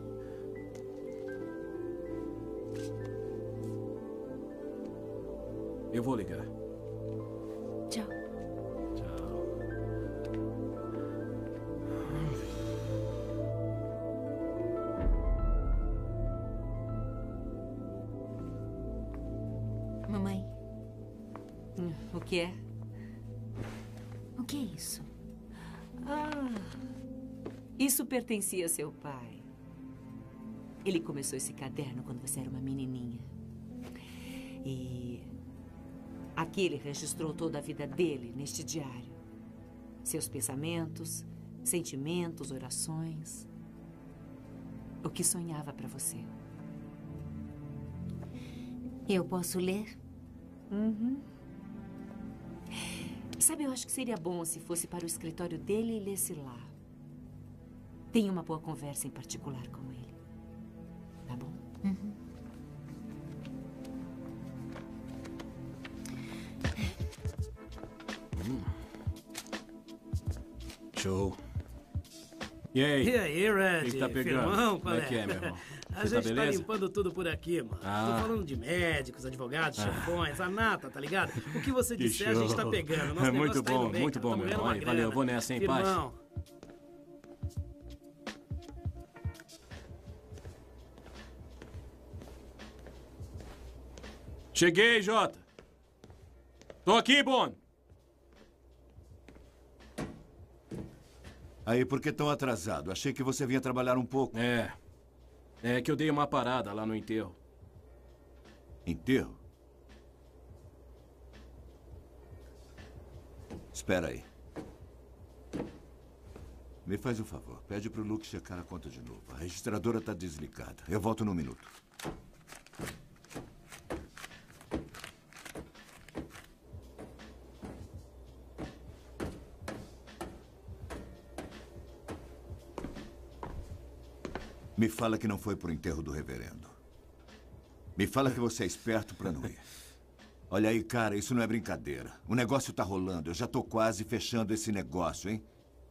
Eu vou ligar. Tchau. Tchau. Mamãe. Hum, o que é? O que é isso? Ah, isso pertencia a seu pai. Ele começou esse caderno quando você era uma menininha. E aqui ele registrou toda a vida dele neste diário. Seus pensamentos, sentimentos, orações. O que sonhava para você. Eu posso ler? Uhum. Sabe, eu acho que seria bom se fosse para o escritório dele e lesse lá. Tenha uma boa conversa em particular com ele. Tá bom? Uhum. Hum. Show. E aí? E aí, Red? O que tá pegando? Firmão, Como é que é, meu irmão? A Você tá gente tá, beleza? limpando tudo por aqui, mano. Ah. Tô falando de médicos, advogados, Ah. chefões, a nata, tá ligado? O que você Que disser, a gente tá show. pegando. Nosso É muito negócio tá indo bom, bem, muito cara. bom, Tamo meu ganhando irmão. uma Valeu, grana. eu vou nessa, hein, paz? Firmão. Cheguei, Jota. Tô aqui, Bon. Aí, por que tão atrasado? Achei que você vinha trabalhar um pouco. É. É que eu dei uma parada lá no enterro. Enterro? Espera aí. Me faz um favor. Pede pro Luke checar a conta de novo. A registradora tá desligada. Eu volto num minuto. Me fala que não foi pro enterro do reverendo. Me fala que você é esperto pra não ir. Olha aí, cara, isso não é brincadeira. O negócio tá rolando. Eu já tô quase fechando esse negócio, hein?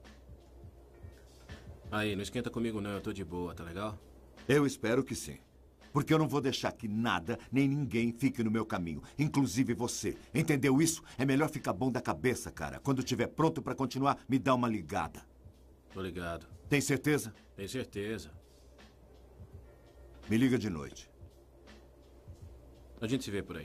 Aí, não esquenta comigo não, eu tô de boa, tá legal? Eu espero que sim. Porque eu não vou deixar que nada, nem ninguém fique no meu caminho. Inclusive você. Entendeu isso? É melhor ficar bom da cabeça, cara. Quando estiver pronto pra continuar, me dá uma ligada. Tô ligado. Tem certeza? Tem certeza. Me liga de noite. A gente se vê por aí.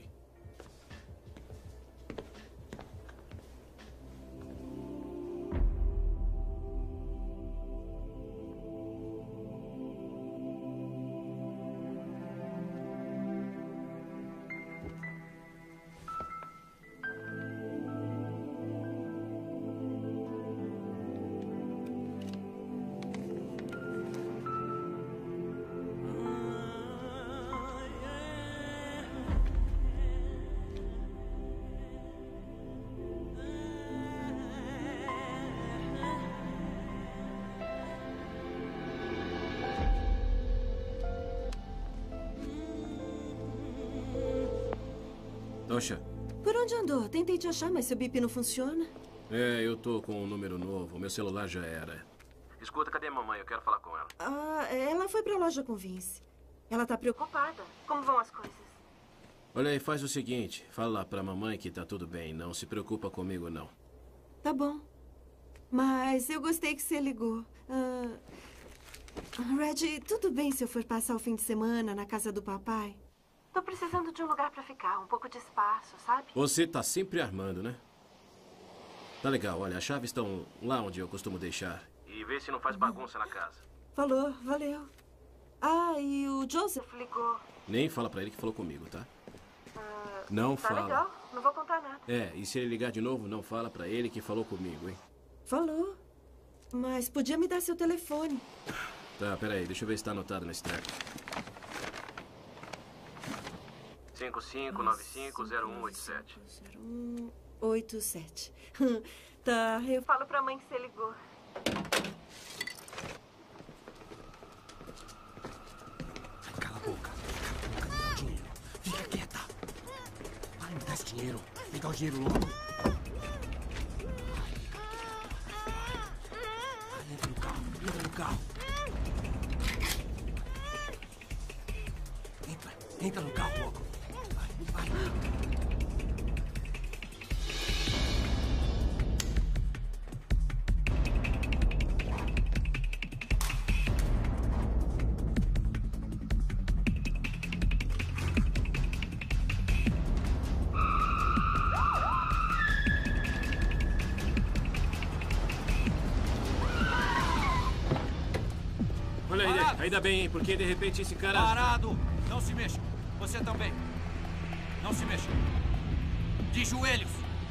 Oxa. Por onde andou? Tentei te achar, mas seu bip não funciona. É, eu tô com um número novo. Meu celular já era. Escuta, cadê a mamãe? Eu quero falar com ela. Ah, ela foi pra loja com Vince. Ela tá preocupada. Como vão as coisas? Olha aí, faz o seguinte. Fala pra mamãe que tá tudo bem. Não se preocupa comigo, não. Tá bom. Mas eu gostei que você ligou. Ah, Red, tudo bem se eu for passar o fim de semana na casa do papai? Tô precisando de um lugar pra ficar, um pouco de espaço, sabe? Você tá sempre armando, né? Tá legal, olha, as chaves estão lá onde eu costumo deixar. E vê se não faz bagunça na casa. Falou, valeu. Ah, e o Joseph ligou. Nem fala pra ele que falou comigo, tá? Ah, Não tá fala. legal, não vou contar nada. É, e se ele ligar de novo, não fala pra ele que falou comigo, hein? Falou. Mas podia me dar seu telefone. Tá, peraí, deixa eu ver se tá anotado nesse treco. cinco cinco nove cinco zero um oito sete. zero um oito sete. Tá, eu falo pra mãe que você ligou. Cala a boca. Cala a boca, me dá o dinheiro. Fica quieta. Vai, me dá esse dinheiro. Me dá o dinheiro logo. Vai, entra no carro. Entra no carro. Entra. Entra no carro logo. Vai, vai. Olha aí, ainda, ainda bem, hein? Porque de repente esse cara... Parado! Não se mexa. Você também. Não se mexa. De joelhos.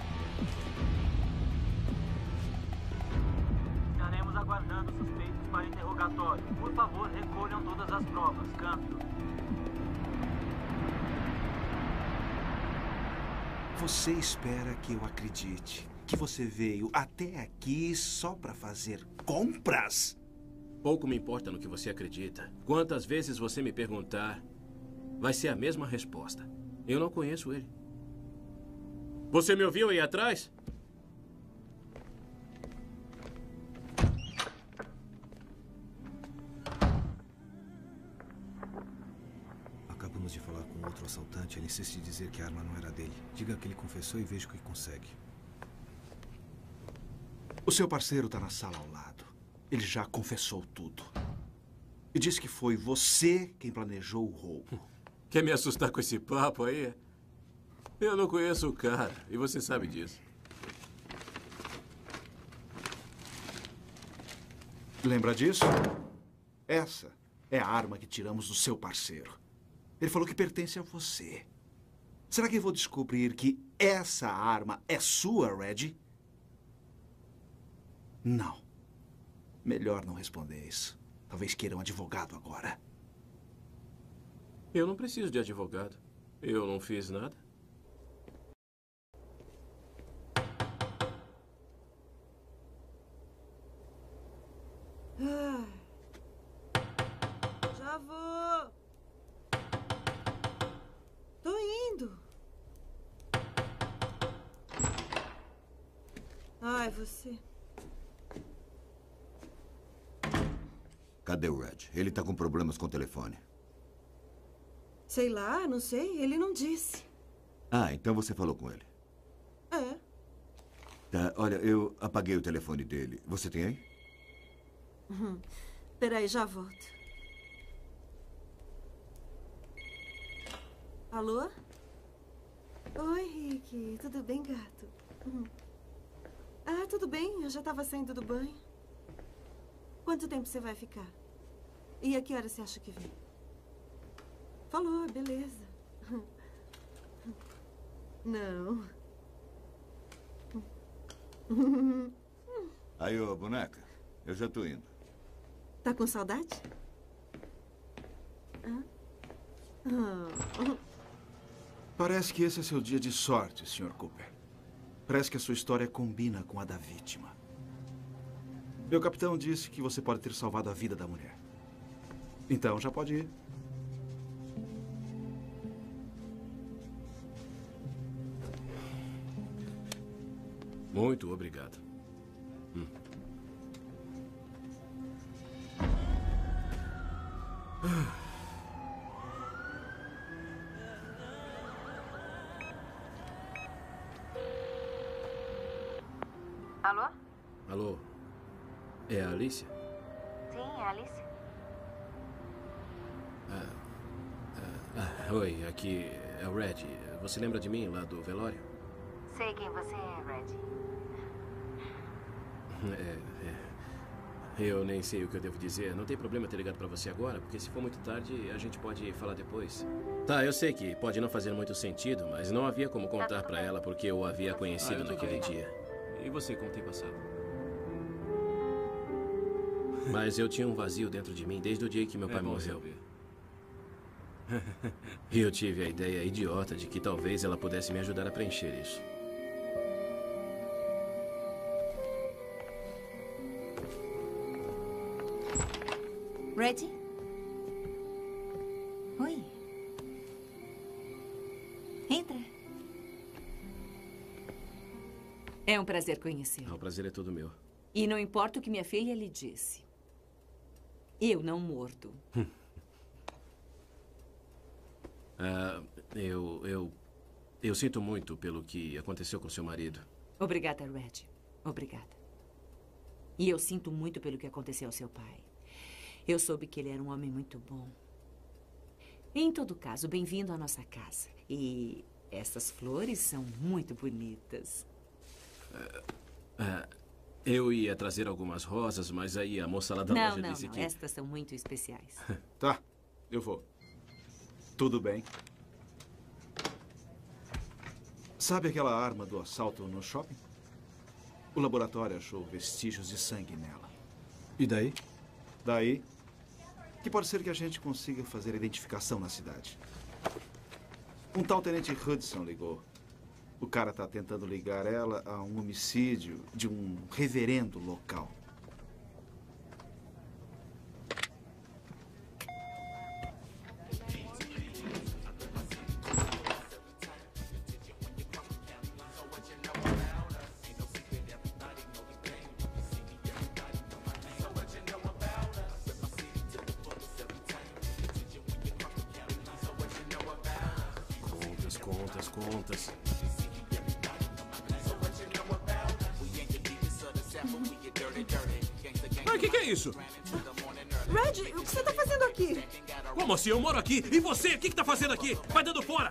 Estaremos aguardando suspeitos para interrogatório. Por favor, recolham todas as provas. Câmbio. Você espera que eu acredite que você veio até aqui só pra fazer compras? Pouco me importa no que você acredita. Quantas vezes você me perguntar, vai ser a mesma resposta. Eu não conheço ele. Você me ouviu aí atrás? Acabamos de falar com outro assaltante. Ele insiste em dizer que a arma não era dele. Diga que ele confessou e veja o que consegue. O seu parceiro está na sala ao lado. Ele já confessou tudo. E disse que foi você quem planejou o roubo. Quer me assustar com esse papo aí? Eu não conheço o cara, e você sabe disso. Lembra disso? Essa é a arma que tiramos do seu parceiro. Ele falou que pertence a você. Será que eu vou descobrir que essa arma é sua, Reggie? Não. Melhor não responder isso. Talvez queira um advogado agora. Eu não preciso de advogado. Eu não fiz nada. Ah, já vou. Tô indo. Ai, você. Cadê o Red? Ele tá com problemas com o telefone. Sei lá, não sei. Ele não disse. Ah, então você falou com ele. É. Tá, olha, eu apaguei o telefone dele. Você tem aí? Uhum. Peraí, já volto. Alô? Oi, Rick. Tudo bem, gato? Uhum. Ah, tudo bem. Eu já estava saindo do banho. Quanto tempo você vai ficar? E a que hora você acha que vem? Falou, beleza. Não. Aí, ô, boneca, eu já tô indo. Tá com saudade? Hã? Oh. Parece que esse é seu dia de sorte, senhor Cooper. Parece que a sua história combina com a da vítima. Meu capitão disse que você pode ter salvado a vida da mulher. Então, já pode ir. Muito obrigado. Hum. Alô? Alô? É a Alicia? Sim, é a Alice. Ah, ah, ah, oi, aqui é o Red. Você lembra de mim lá do velório? Sei quem você é, Red. É, é. Eu nem sei o que eu devo dizer. Não tem problema ter ligado pra você agora, porque se for muito tarde, a gente pode falar depois. Tá, eu sei que pode não fazer muito sentido, mas não havia como contar pra ela porque eu a havia conhecido Ah, eu naquele bem. dia. E você, como tem passado? Mas eu tinha um vazio dentro de mim desde o dia que meu É pai bom morreu. saber. E eu tive a ideia idiota de que talvez ela pudesse me ajudar a preencher isso. Reggie? Oi. Entra. É um prazer conhecê-lo. Ah, o prazer é todo meu. E não importa o que minha filha lhe disse. Eu não mordo. Ah, eu, eu, eu sinto muito pelo que aconteceu com seu marido. Obrigada, Red. Obrigada. E eu sinto muito pelo que aconteceu ao seu pai. Eu soube que ele era um homem muito bom. Em todo caso, bem-vindo à nossa casa. E essas flores são muito bonitas. Ah, ah, eu ia trazer algumas rosas, mas aí a moça lá da Não, loja não, disse não. que... Estas são muito especiais. Tá, eu vou. Tudo bem. Sabe aquela arma do assalto no shopping? O laboratório achou vestígios de sangue nela. E daí? Daí, que pode ser que a gente consiga fazer a identificação na cidade. Um tal tenente Hudson ligou. O cara está tentando ligar ela a um homicídio de um reverendo local. Contas, contas, contas. Ai, o que, que é isso? Red, o que você tá fazendo aqui? Como assim? Eu moro aqui. E você? O que, que tá fazendo aqui? Vai dando fora!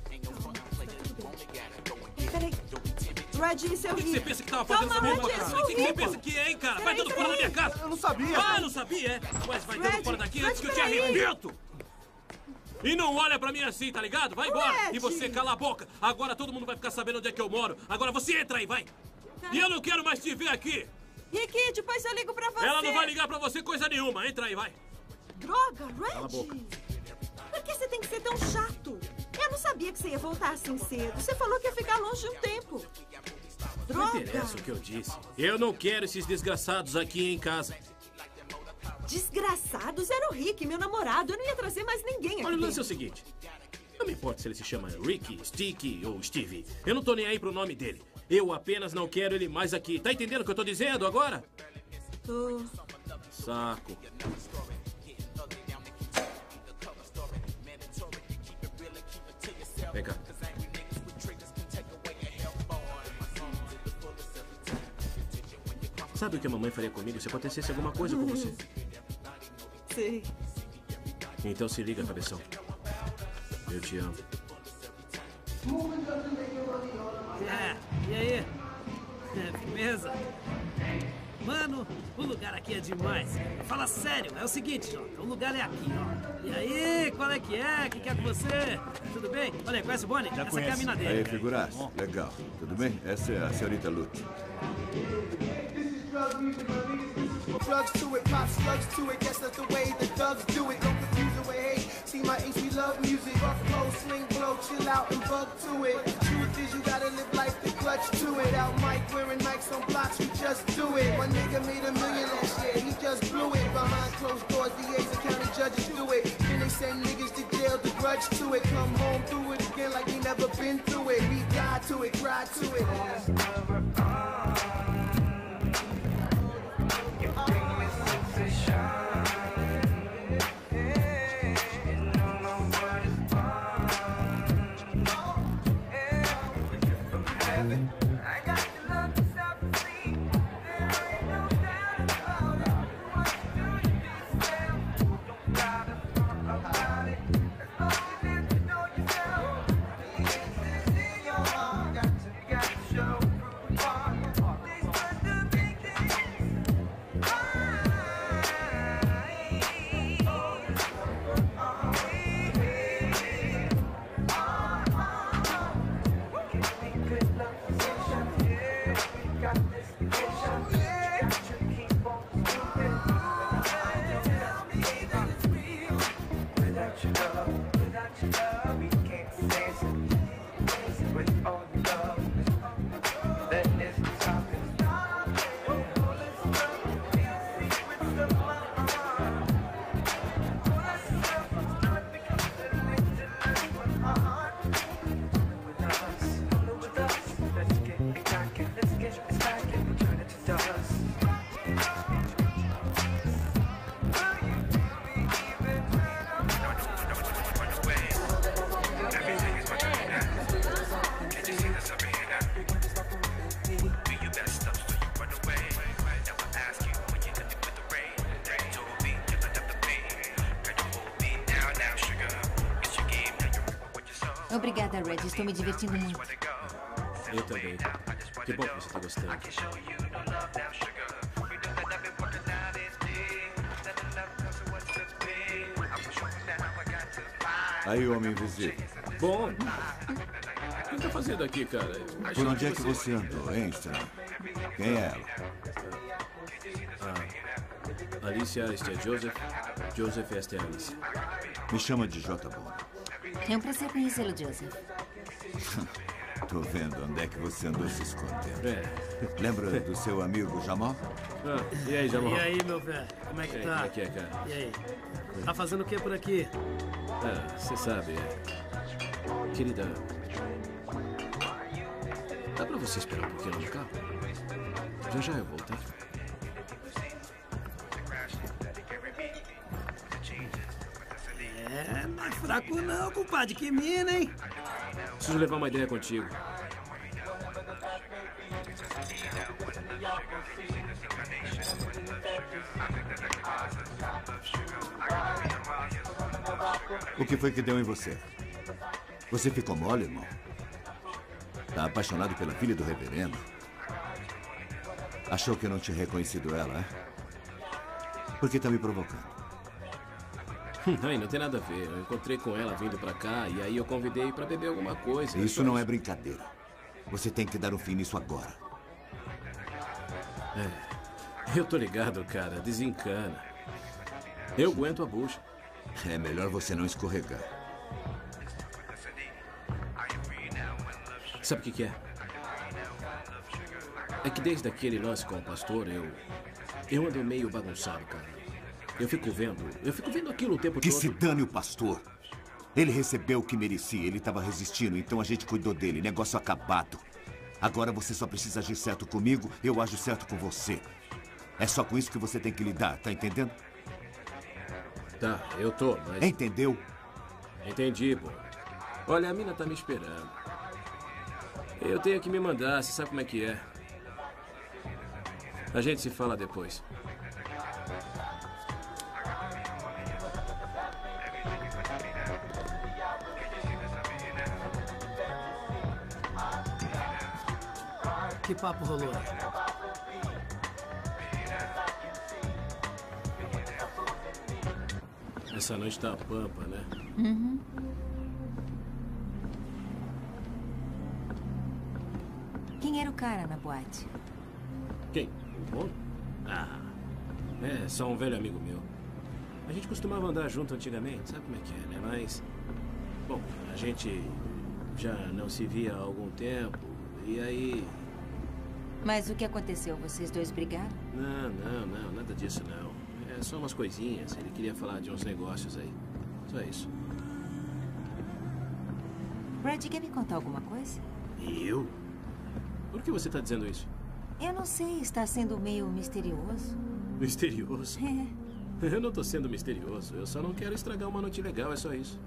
Peraí. Red, isso é o O que, que você pensa que tava Calma, fazendo essa Red, mesma é casa? só O que, que você Rico. pensa que é, hein, cara? Vai Peraí, dando fora da minha peraí. casa! Eu não sabia. Ah, não sabia, é? Mas vai dando Red, fora daqui Red, antes que eu te peraí. arrebento! E não olha pra mim assim, tá ligado? Vai embora! Red. E você cala a boca! Agora todo mundo vai ficar sabendo onde é que eu moro! Agora você entra aí, vai! E eu não quero mais te ver aqui! Ricky, depois eu ligo pra você. Ela não vai ligar pra você coisa nenhuma! Entra aí, vai! Droga, Red. Cala a boca. Por que você tem que ser tão chato? Eu não sabia que você ia voltar assim cedo. Você falou que ia ficar longe um tempo. Não Droga. interessa o que eu disse. Eu não quero esses desgraçados aqui em casa. Desgraçados era o Rick, meu namorado. Eu não ia trazer mais ninguém aqui. Olha, o lance é o seguinte. Não me importa se ele se chama Ricky, Sticky ou Stevie. Eu não tô nem aí pro nome dele. Eu apenas não quero ele mais aqui. Tá entendendo o que eu tô dizendo agora? Tô. Saco. Vem cá. Sabe o que a mamãe faria comigo se acontecesse alguma coisa com você? Sei. Então se liga, cabeção. Eu te amo. É, e aí? É, firmeza? Mano, o lugar aqui é demais. Fala sério, é o seguinte, Jota, o lugar é aqui, ó. E aí, qual é que é? O que quer com você? Tudo bem? Olha, conhece o Bonnie? Já Essa conhece. aqui é a mina dele. Aí, figuraça. Legal. Tudo bem? Essa é a senhorita Lute. Drugs to it, pop slugs to it, guess that's the way the thugs do it. Don't confuse it with hate. See my H, we love music. Rough flow, sling blow, chill out and bug to it. Truth is you gotta live life to clutch to it. Out mic wearing Nikes on blocks, we just do it. One nigga made a million last year, he just blew it. Behind closed doors, D As and county judges do it. Then they send niggas to jail to grudge to it. Come home through it again like we never been through it. We die to it, cry to it. Obrigada, Red. Estou me divertindo muito. Eu também. Que bom que você está gostando. Aí, homem invisível. Bom. O que está fazendo aqui, cara? Por onde é que você andou, hein, Stan? Quem é ela? Ah, Alicia, este é Joseph. Joseph, esta é Alicia. Me chama de J. Bond. É um prazer conhecê-lo, Joseph. Tô vendo onde é que você andou se escondendo. É. Lembra do seu amigo Jamal? Ah, e aí, Jamal? E aí, meu velho? Como é que E aí, tá? como é que é, cara? E aí? Tá fazendo o que por aqui? Ah, você sabe. é. Querida. Dá pra você esperar um pouquinho no carro? Já já eu vou, tá? É, não é fraco não, compadre. Que mina, hein? Preciso levar uma ideia contigo. O que foi que deu em você? Você ficou mole, irmão? Tá apaixonado pela filha do reverendo? Achou que eu não tinha reconhecido ela, é? Por que tá me provocando? Ai, não tem nada a ver. Eu encontrei com ela vindo pra cá e aí eu convidei pra beber alguma coisa. Isso não é brincadeira. Você tem que dar um fim nisso agora. É, eu tô ligado, cara. Desencana. Eu aguento a bucha. É melhor você não escorregar. Sabe o que que é? É que desde aquele lance com o pastor, eu... Eu ando meio bagunçado, cara. Eu fico vendo... Eu fico vendo aquilo o tempo Que todo. se dane o pastor. Ele recebeu o que merecia. Ele estava resistindo, então a gente cuidou dele. Negócio acabado. Agora você só precisa agir certo comigo, eu ajo certo com você. É só com isso que você tem que lidar, tá entendendo? Tá, eu tô, mas... Entendeu? Entendi, pô. Olha, a mina tá me esperando. Eu tenho que me mandar, você sabe como é que é. A gente se fala depois. Que papo rolou? Essa noite tá a pampa, né? Uhum. Quem era o cara na boate? Quem? O Bond? Ah, é só um velho amigo meu. A gente costumava andar junto antigamente, sabe como é que é, né? Mas, bom, a gente já não se via há algum tempo, e aí... Mas o que aconteceu? Vocês dois brigaram? Não, não, não, nada disso não. É só umas coisinhas, ele queria falar de uns negócios aí. Só isso. Brad, quer me contar alguma coisa? E eu? Por que você tá dizendo isso? Eu não sei, está sendo meio misterioso. Misterioso? É. Eu não tô sendo misterioso, eu só não quero estragar uma noite legal, é só isso.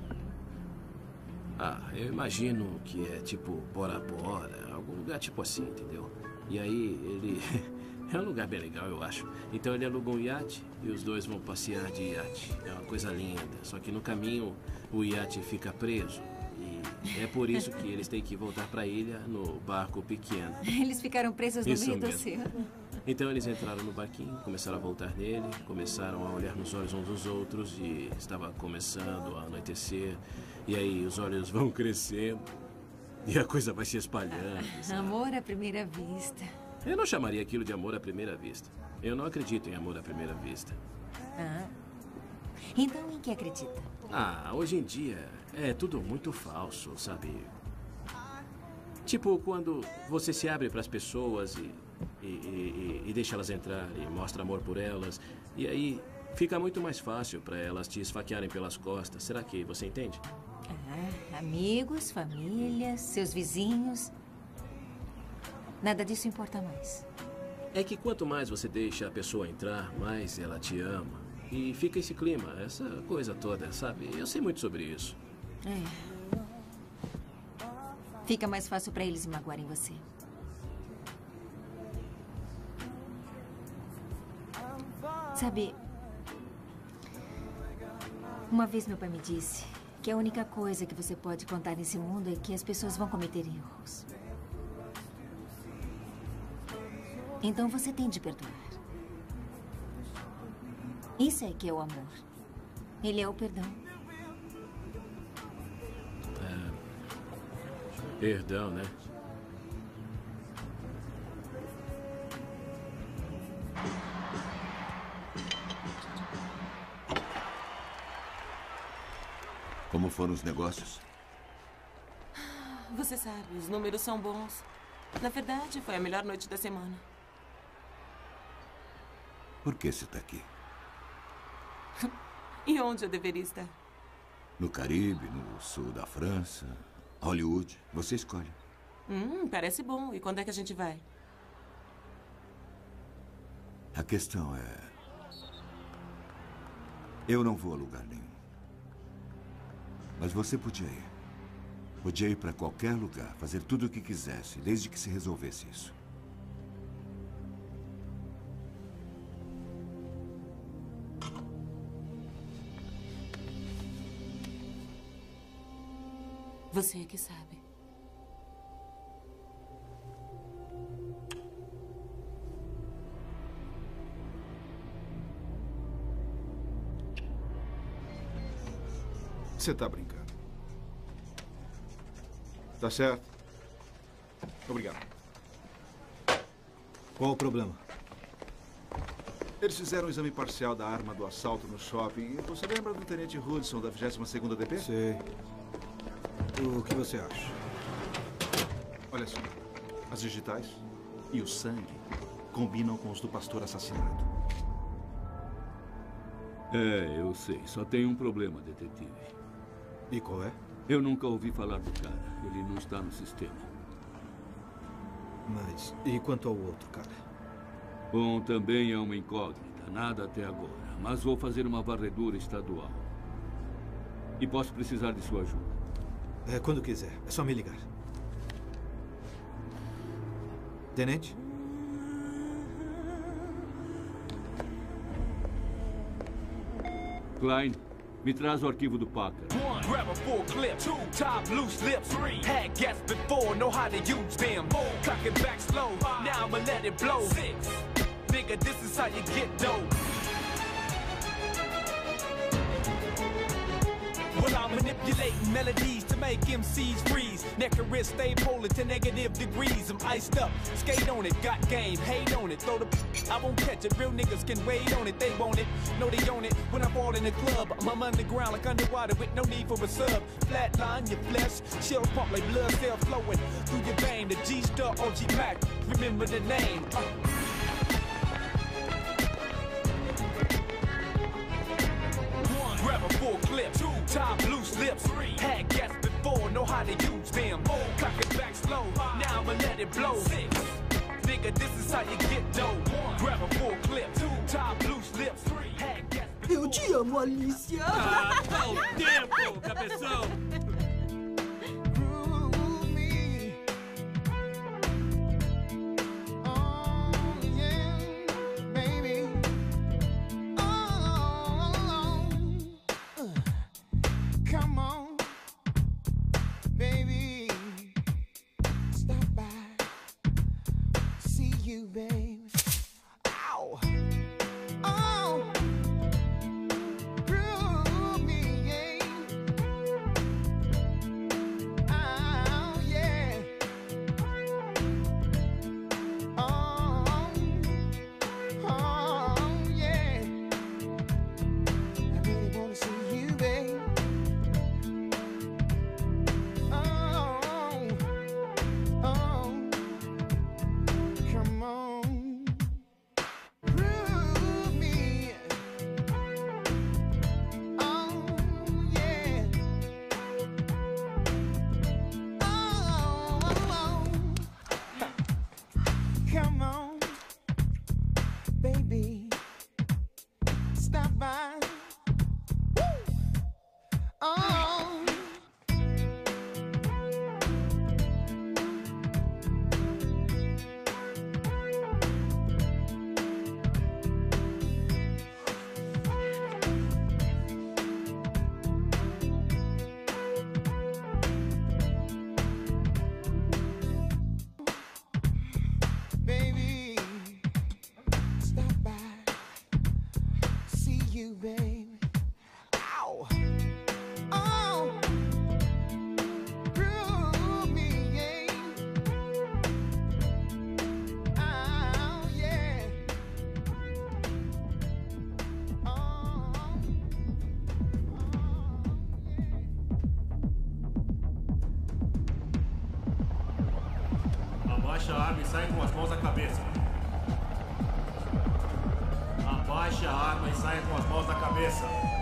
Ah, eu imagino que é tipo Bora Bora, algum lugar tipo assim, entendeu? E aí ele... é um lugar bem legal, eu acho. Então ele aluga um iate e os dois vão passear de iate. É uma coisa linda, só que no caminho o iate fica preso. E é por isso que eles têm que voltar pra ilha no barco pequeno. Eles ficaram presos no Isso meio do mesmo. oceano. Então eles entraram no barquinho, começaram a voltar nele, começaram a olhar nos olhos uns dos outros e estava começando a anoitecer. E aí os olhos vão crescendo e a coisa vai se espalhando. sabe? Amor à primeira vista. Eu não chamaria aquilo de amor à primeira vista. Eu não acredito em amor à primeira vista. Ah. Então em que acredita? Ah, hoje em dia é tudo muito falso, sabe? Tipo quando você se abre para as pessoas e, e, e, e deixa elas entrar e mostra amor por elas. E aí fica muito mais fácil para elas te esfaquearem pelas costas. Será que você entende? Ah, amigos, família, seus vizinhos. Nada disso importa mais. É que quanto mais você deixa a pessoa entrar, mais ela te ama. E fica esse clima, essa coisa toda, sabe? Eu sei muito sobre isso. É. Fica mais fácil para eles magoarem você. Sabe, uma vez meu pai me disse que a única coisa que você pode contar nesse mundo é que as pessoas vão cometer erros. Então você tem de perdoar. Isso é que é o amor. Ele é o perdão. É, perdão, né? Como foram os negócios? Você sabe, os números são bons. Na verdade, foi a melhor noite da semana. Por que você está aqui? E onde eu deveria estar? No Caribe, no sul da França, Hollywood. Você escolhe. Hum, parece bom. E quando é que a gente vai? A questão é... Eu não vou a lugar nenhum. Mas você podia ir. Podia ir para qualquer lugar, fazer tudo o que quisesse, desde que se resolvesse isso. Você é que sabe. Você tá brincando. Tá certo. Obrigado. Qual o problema? Eles fizeram um exame parcial da arma do assalto no shopping. Você lembra do tenente Hudson da vigésima segunda D P? Sei. O que você acha? Olha só. As digitais e o sangue combinam com os do pastor assassinado. É, eu sei. Só tem um problema, detetive. E qual é? Eu nunca ouvi falar do cara. Ele não está no sistema. Mas e quanto ao outro cara? Bom, também é uma incógnita. Nada até agora. Mas vou fazer uma varredura estadual. E posso precisar de sua ajuda. É, quando quiser. É só me ligar. Tenente? Klein, me traz o arquivo do Packard. One, grab a full clip. Two, top loose lips. Three, had gas before, know how to use them. Four, clock it back slow. Five, now I'ma let it blow. Six, nigga, this is how you get dope. Well, I'm manipulating melodies to make M Cs freeze. Neck and wrist stay polar to negative degrees. I'm iced up, skate on it, got game, hate on it. Throw the I won't catch it, real niggas can wait on it. They want it, know they own it. When I fall in the club, I'm underground like underwater with no need for a sub. Flatline your flesh, shells pump like blood cells flowing through your vein. The G-Star O G Mac, remember the name. Uh. Grab a full clip, two, top loose lips. Three, had gas before, know how to use them. Four, clock it back slow, now I'ma let it blow. Six, nigga, this is how you get dough. One, grab a full clip, two, top loose lips. Three, had gas before. Eu te amo, Alicia. Ah, tá o tempo, cabeção. Abaixa a arma e sai com as mãos à cabeça. Abaixa a arma e sai com as mãos à cabeça.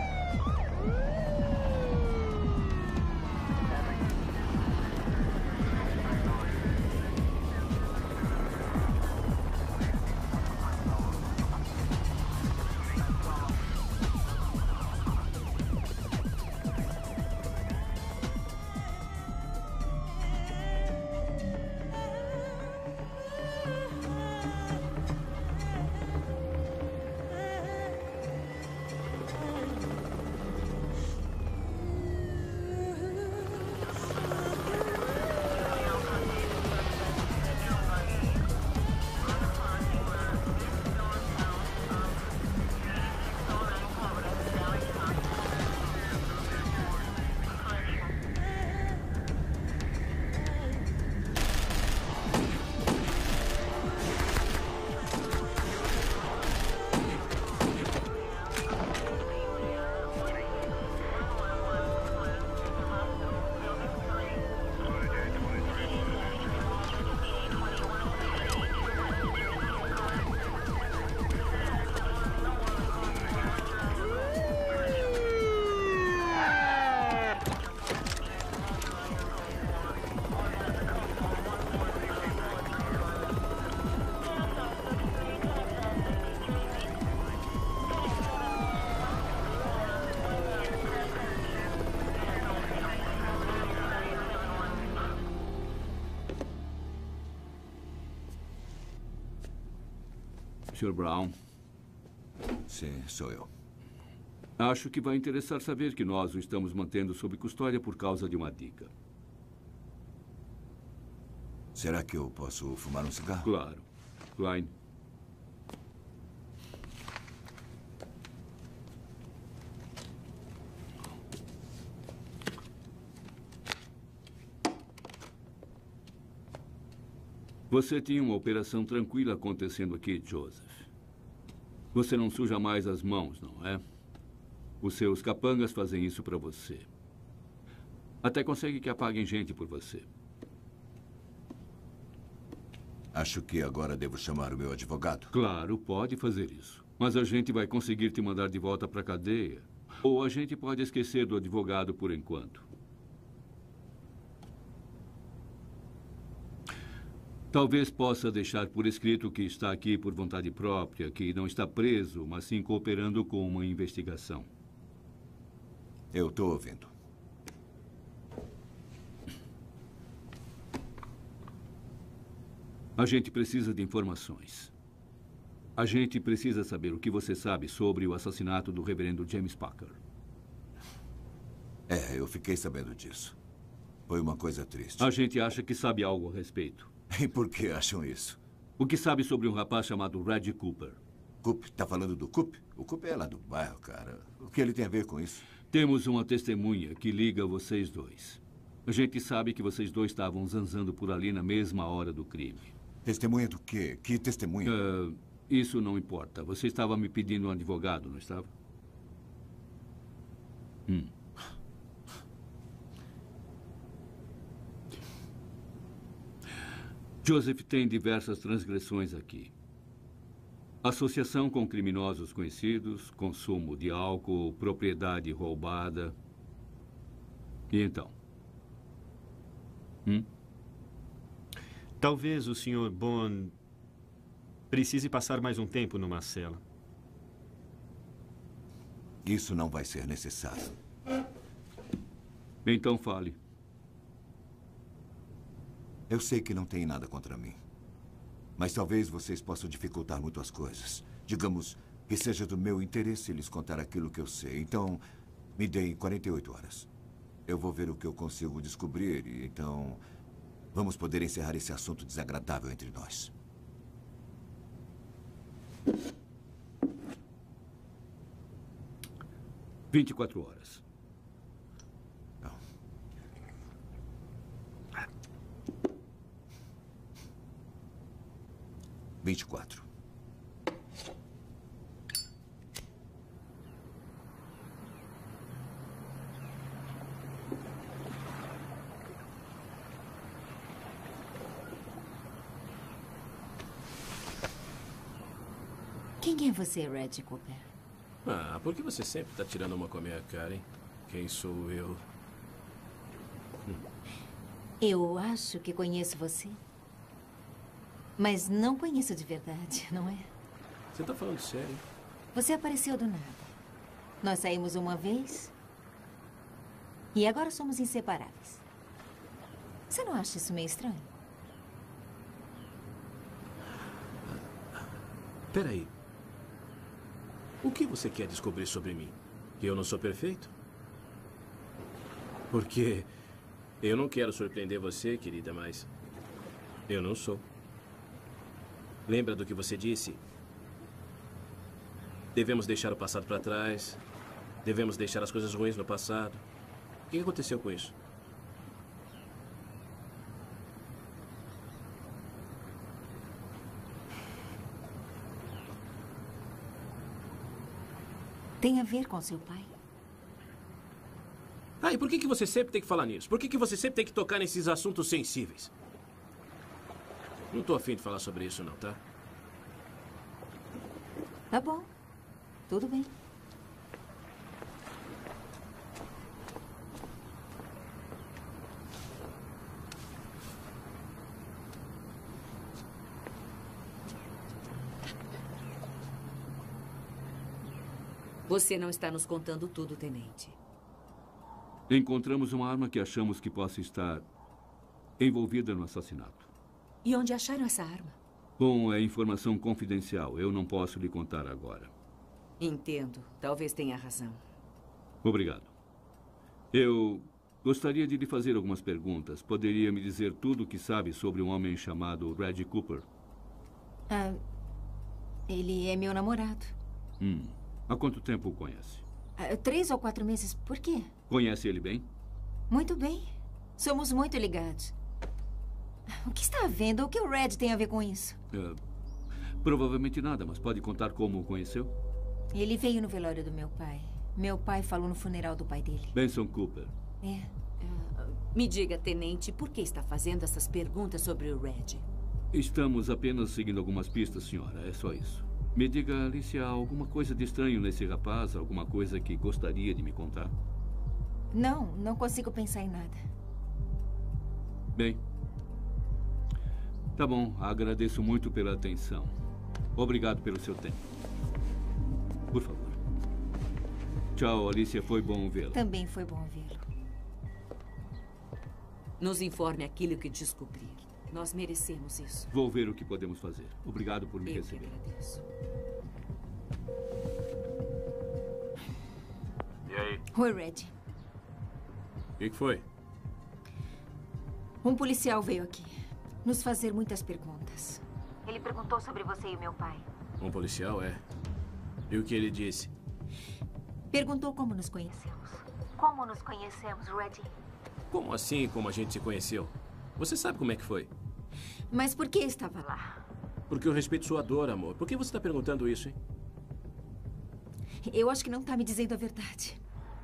senhor Brown. Sim, sou eu. Acho que vai interessar saber que nós o estamos mantendo sob custódia por causa de uma dica. Será que eu posso fumar um cigarro? Claro. Klein. Você tinha uma operação tranquila acontecendo aqui, Joseph. Você não suja mais as mãos, não é? Os seus capangas fazem isso para você. Até consegue que apaguem gente por você. Acho que agora devo chamar o meu advogado. Claro, pode fazer isso. Mas a gente vai conseguir te mandar de volta para a cadeia. Ou a gente pode esquecer do advogado por enquanto. Talvez possa deixar por escrito que está aqui por vontade própria, que não está preso, mas sim cooperando com uma investigação. Eu estou ouvindo. A gente precisa de informações. A gente precisa saber o que você sabe sobre o assassinato do reverendo James Packer. É, eu fiquei sabendo disso. Foi uma coisa triste. A gente acha que sabe algo a respeito. E por que acham isso? O que sabe sobre um rapaz chamado Red Cooper? Coop? Tá falando do Coop? O Coop é lá do bairro, cara. O que ele tem a ver com isso? Temos uma testemunha que liga vocês dois. A gente sabe que vocês dois estavam zanzando por ali na mesma hora do crime. Testemunha do quê? Que testemunha? Uh, isso não importa. Você estava me pedindo um advogado, não estava? Hum. Joseph tem diversas transgressões aqui. Associação com criminosos conhecidos, consumo de álcool, propriedade roubada. E então? Hum? Talvez o senhor Bond precise passar mais um tempo numa cela. Isso não vai ser necessário. Então fale. Eu sei que não tem nada contra mim. Mas talvez vocês possam dificultar muito as coisas. Digamos que seja do meu interesse lhes contar aquilo que eu sei. Então, me deem quarenta e oito horas. Eu vou ver o que eu consigo descobrir e então vamos poder encerrar esse assunto desagradável entre nós. vinte e quatro horas. vinte e quatro. Quem é você, Red Cooper? Ah, por que você sempre está tirando uma com a minha cara, hein? Quem sou eu? Hum. Eu acho que conheço você. Mas não conheço de verdade, não é? Você está falando sério? Você apareceu do nada. Nós saímos uma vez. E agora somos inseparáveis. Você não acha isso meio estranho? Peraí. O que você quer descobrir sobre mim? Que eu não sou perfeito? Porque eu não quero surpreender você, querida, mas eu não sou. Lembra do que você disse? Devemos deixar o passado para trás. Devemos deixar as coisas ruins no passado. O que aconteceu com isso? Tem a ver com seu pai? Ah, e por que, que você sempre tem que falar nisso? Por que, que você sempre tem que tocar nesses assuntos sensíveis? Não estou afim de falar sobre isso, não, tá? Tá bom. Tudo bem. Você não está nos contando tudo, tenente. Encontramos uma arma que achamos que possa estar envolvida no assassinato. E onde acharam essa arma? Bom, é informação confidencial. Eu não posso lhe contar agora. Entendo. Talvez tenha razão. Obrigado. Eu gostaria de lhe fazer algumas perguntas. Poderia me dizer tudo o que sabe sobre um homem chamado Red Cooper? Ah, ele é meu namorado. Hum. Há quanto tempo o conhece? Ah, três ou quatro meses. Por quê? Conhece ele bem? Muito bem. Somos muito ligados. O que está havendo? O que o Red tem a ver com isso? Uh, provavelmente nada, mas pode contar como o conheceu? Ele veio no velório do meu pai. Meu pai falou no funeral do pai dele. Benson Cooper. É. Uh, me diga, tenente, por que está fazendo essas perguntas sobre o Red? Estamos apenas seguindo algumas pistas, senhora. É só isso. Me diga, Alicia, há alguma coisa de estranho nesse rapaz? Alguma coisa que gostaria de me contar? Não, não consigo pensar em nada. Bem. Tá bom, agradeço muito pela atenção. Obrigado pelo seu tempo. Por favor. Tchau, Alicia, foi bom vê-la. Também foi bom vê-lo. Nos informe aquilo que descobrir. Nós merecemos isso. Vou ver o que podemos fazer. Obrigado por me Eu receber. Que agradeço. E aí? Oi, Red. O que, que foi? Um policial veio aqui nos fazer muitas perguntas. Ele perguntou sobre você e meu pai. Um policial, é? E o que ele disse? Perguntou como nos conhecemos. Como nos conhecemos, Red? Como assim, como a gente se conheceu? Você sabe como é que foi? Mas por que estava lá? Porque eu respeito sua dor, amor. Por que você está perguntando isso, hein? Eu acho que não está me dizendo a verdade.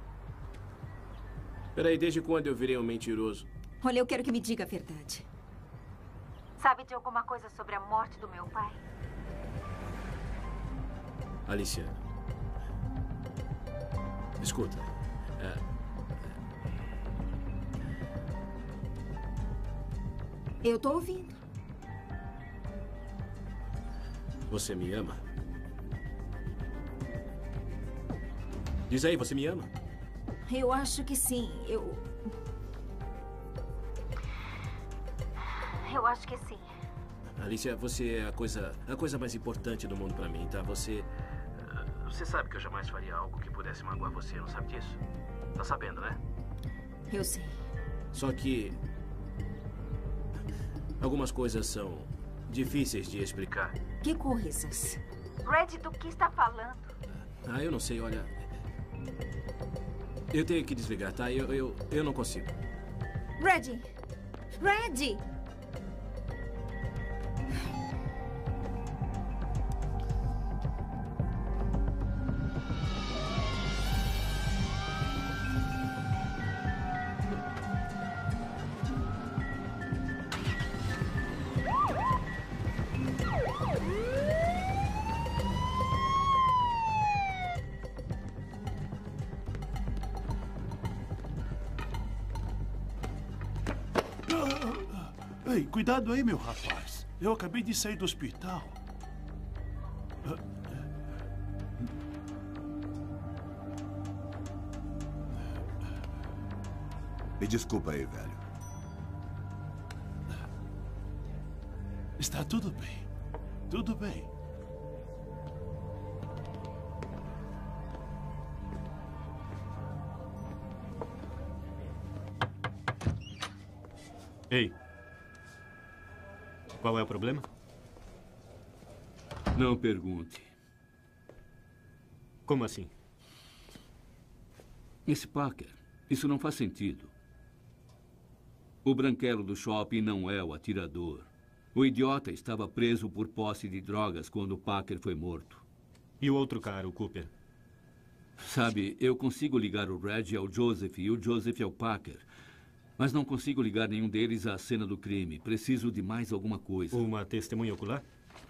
Peraí, desde quando eu virei um mentiroso? Olha, eu quero que me diga a verdade. Sabe de alguma coisa sobre a morte do meu pai? Alicia. Escuta. É... Eu tô ouvindo. Você me ama? Diz aí, você me ama? Eu acho que sim. Eu... Eu acho que sim. Alicia, você é a coisa, a coisa mais importante do mundo pra mim, tá? Você... Você sabe que eu jamais faria algo que pudesse magoar você, não sabe disso? Tá sabendo, né? Eu sei. Só que... algumas coisas são difíceis de explicar. Que coisas? Red, do que está falando? Ah, eu não sei, olha... Eu tenho que desligar, tá? Eu, eu, eu não consigo. Red! Red! Ei, cuidado aí, meu rapaz. Eu acabei de sair do hospital. Me desculpa aí, velho. Está tudo bem. Tudo bem. Ei. Qual é o problema? Não pergunte. Como assim? Esse Parker, isso não faz sentido. O branquelo do shopping não é o atirador. O idiota estava preso por posse de drogas quando o Parker foi morto. E o outro cara, o Cooper? Sabe, eu consigo ligar o Reggie ao Joseph e o Joseph ao Parker. Mas não consigo ligar nenhum deles à cena do crime. Preciso de mais alguma coisa. Uma testemunha ocular?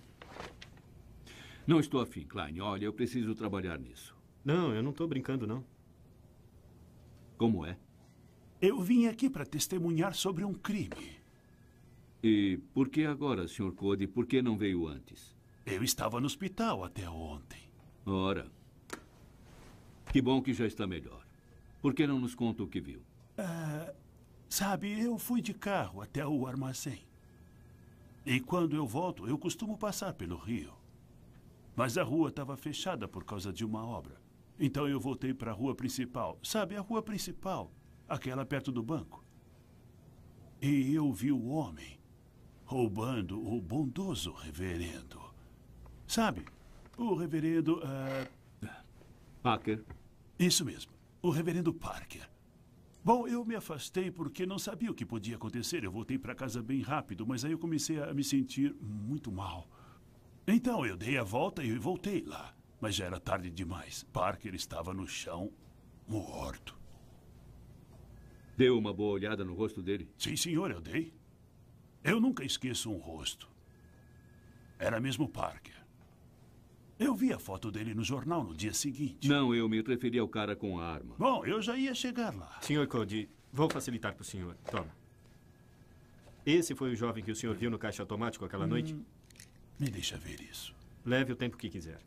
Não estou afim, Klein. Olha, eu preciso trabalhar nisso. Não, eu não estou brincando, não. Como é? Eu vim aqui para testemunhar sobre um crime. E por que agora, senhor Cody? Por que não veio antes? Eu estava no hospital até ontem. Ora. Que bom que já está melhor. Por que não nos conta o que viu? Ah, sabe, eu fui de carro até o armazém. E quando eu volto, eu costumo passar pelo rio. Mas a rua estava fechada por causa de uma obra. Então eu voltei para a rua principal. Sabe, a rua principal, aquela perto do banco. E eu vi o homem roubando o bondoso reverendo. Sabe, o reverendo... Uh... Parker? Isso mesmo, o reverendo Parker. Bom, eu me afastei porque não sabia o que podia acontecer. Eu voltei para casa bem rápido, mas aí eu comecei a me sentir muito mal. Então eu dei a volta e voltei lá. Mas já era tarde demais. Parker estava no chão, morto. Deu uma boa olhada no rosto dele? Sim, senhor, eu dei. Eu nunca esqueço um rosto. Era mesmo Parker. Eu vi a foto dele no jornal no dia seguinte. Não, eu me referi ao cara com a arma. Bom, eu já ia chegar lá. senhor Cody, vou facilitar para o senhor. Toma. Esse foi o jovem que o senhor viu no caixa automático aquela hum, noite? Me deixa ver isso. Leve o tempo que quiser.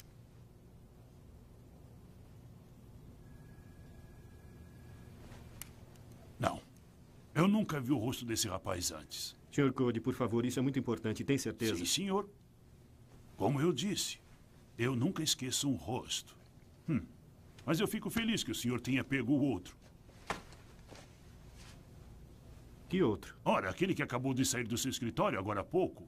Não. Eu nunca vi o rosto desse rapaz antes. senhor Cody, por favor, isso é muito importante. Tem certeza? Sim, senhor. Como eu disse, eu nunca esqueço um rosto. Hum. Mas eu fico feliz que o senhor tenha pego o outro. Que outro? Ora, aquele que acabou de sair do seu escritório agora há pouco.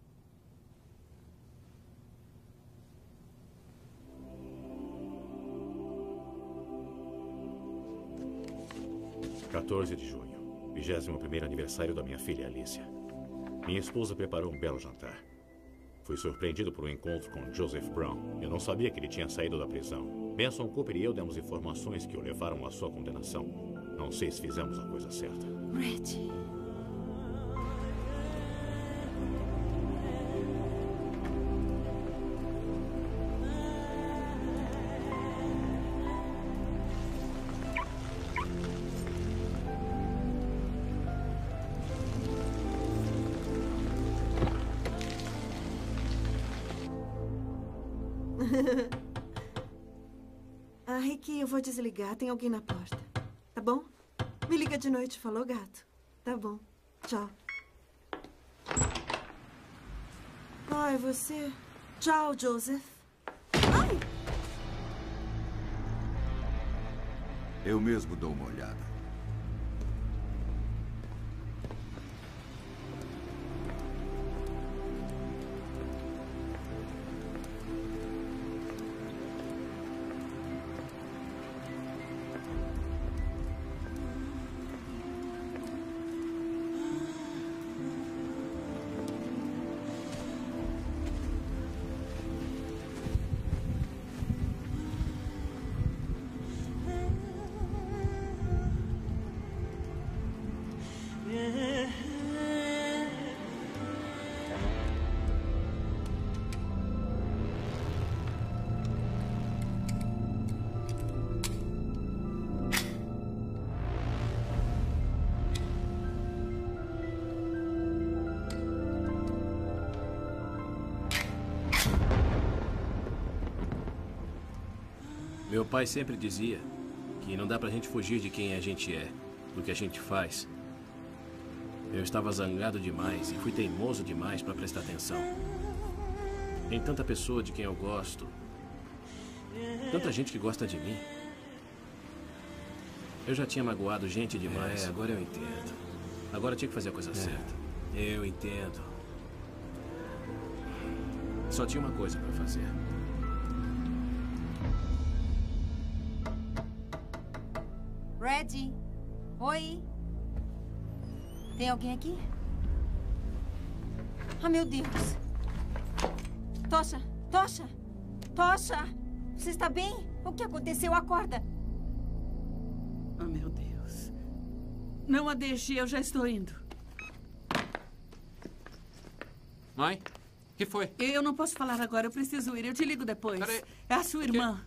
quatorze de junho, vigésimo primeiro aniversário da minha filha Alicia. Minha esposa preparou um belo jantar. Fui surpreendido por um encontro com Joseph Brown. Eu não sabia que ele tinha saído da prisão. Benson Cooper e eu demos informações que o levaram à sua condenação. Não sei se fizemos a coisa certa. Reggie. Ah, Ricky, eu vou desligar. Tem alguém na porta. Tá bom? Me liga de noite, falou, gato? Tá bom. Tchau. Ah, é você? Tchau, Joseph. Ai! Eu mesmo dou uma olhada. Meu pai sempre dizia que não dá pra gente fugir de quem a gente é, do que a gente faz. Eu estava zangado demais e fui teimoso demais para prestar atenção. Tem tanta pessoa de quem eu gosto. Tanta gente que gosta de mim. Eu já tinha magoado gente demais. É, agora eu entendo. Agora tinha que fazer a coisa É, certa. Eu entendo. Só tinha uma coisa para fazer. Reggie. Oi. Tem alguém aqui? Ah, meu Deus. Tosha, Tosha, Tosha. Você está bem? O que aconteceu? Acorda. Oh, meu Deus. Não a deixe, eu já estou indo. Mãe, o que foi? Eu não posso falar agora, eu preciso ir. Eu te ligo depois. Peraí. É a sua irmã.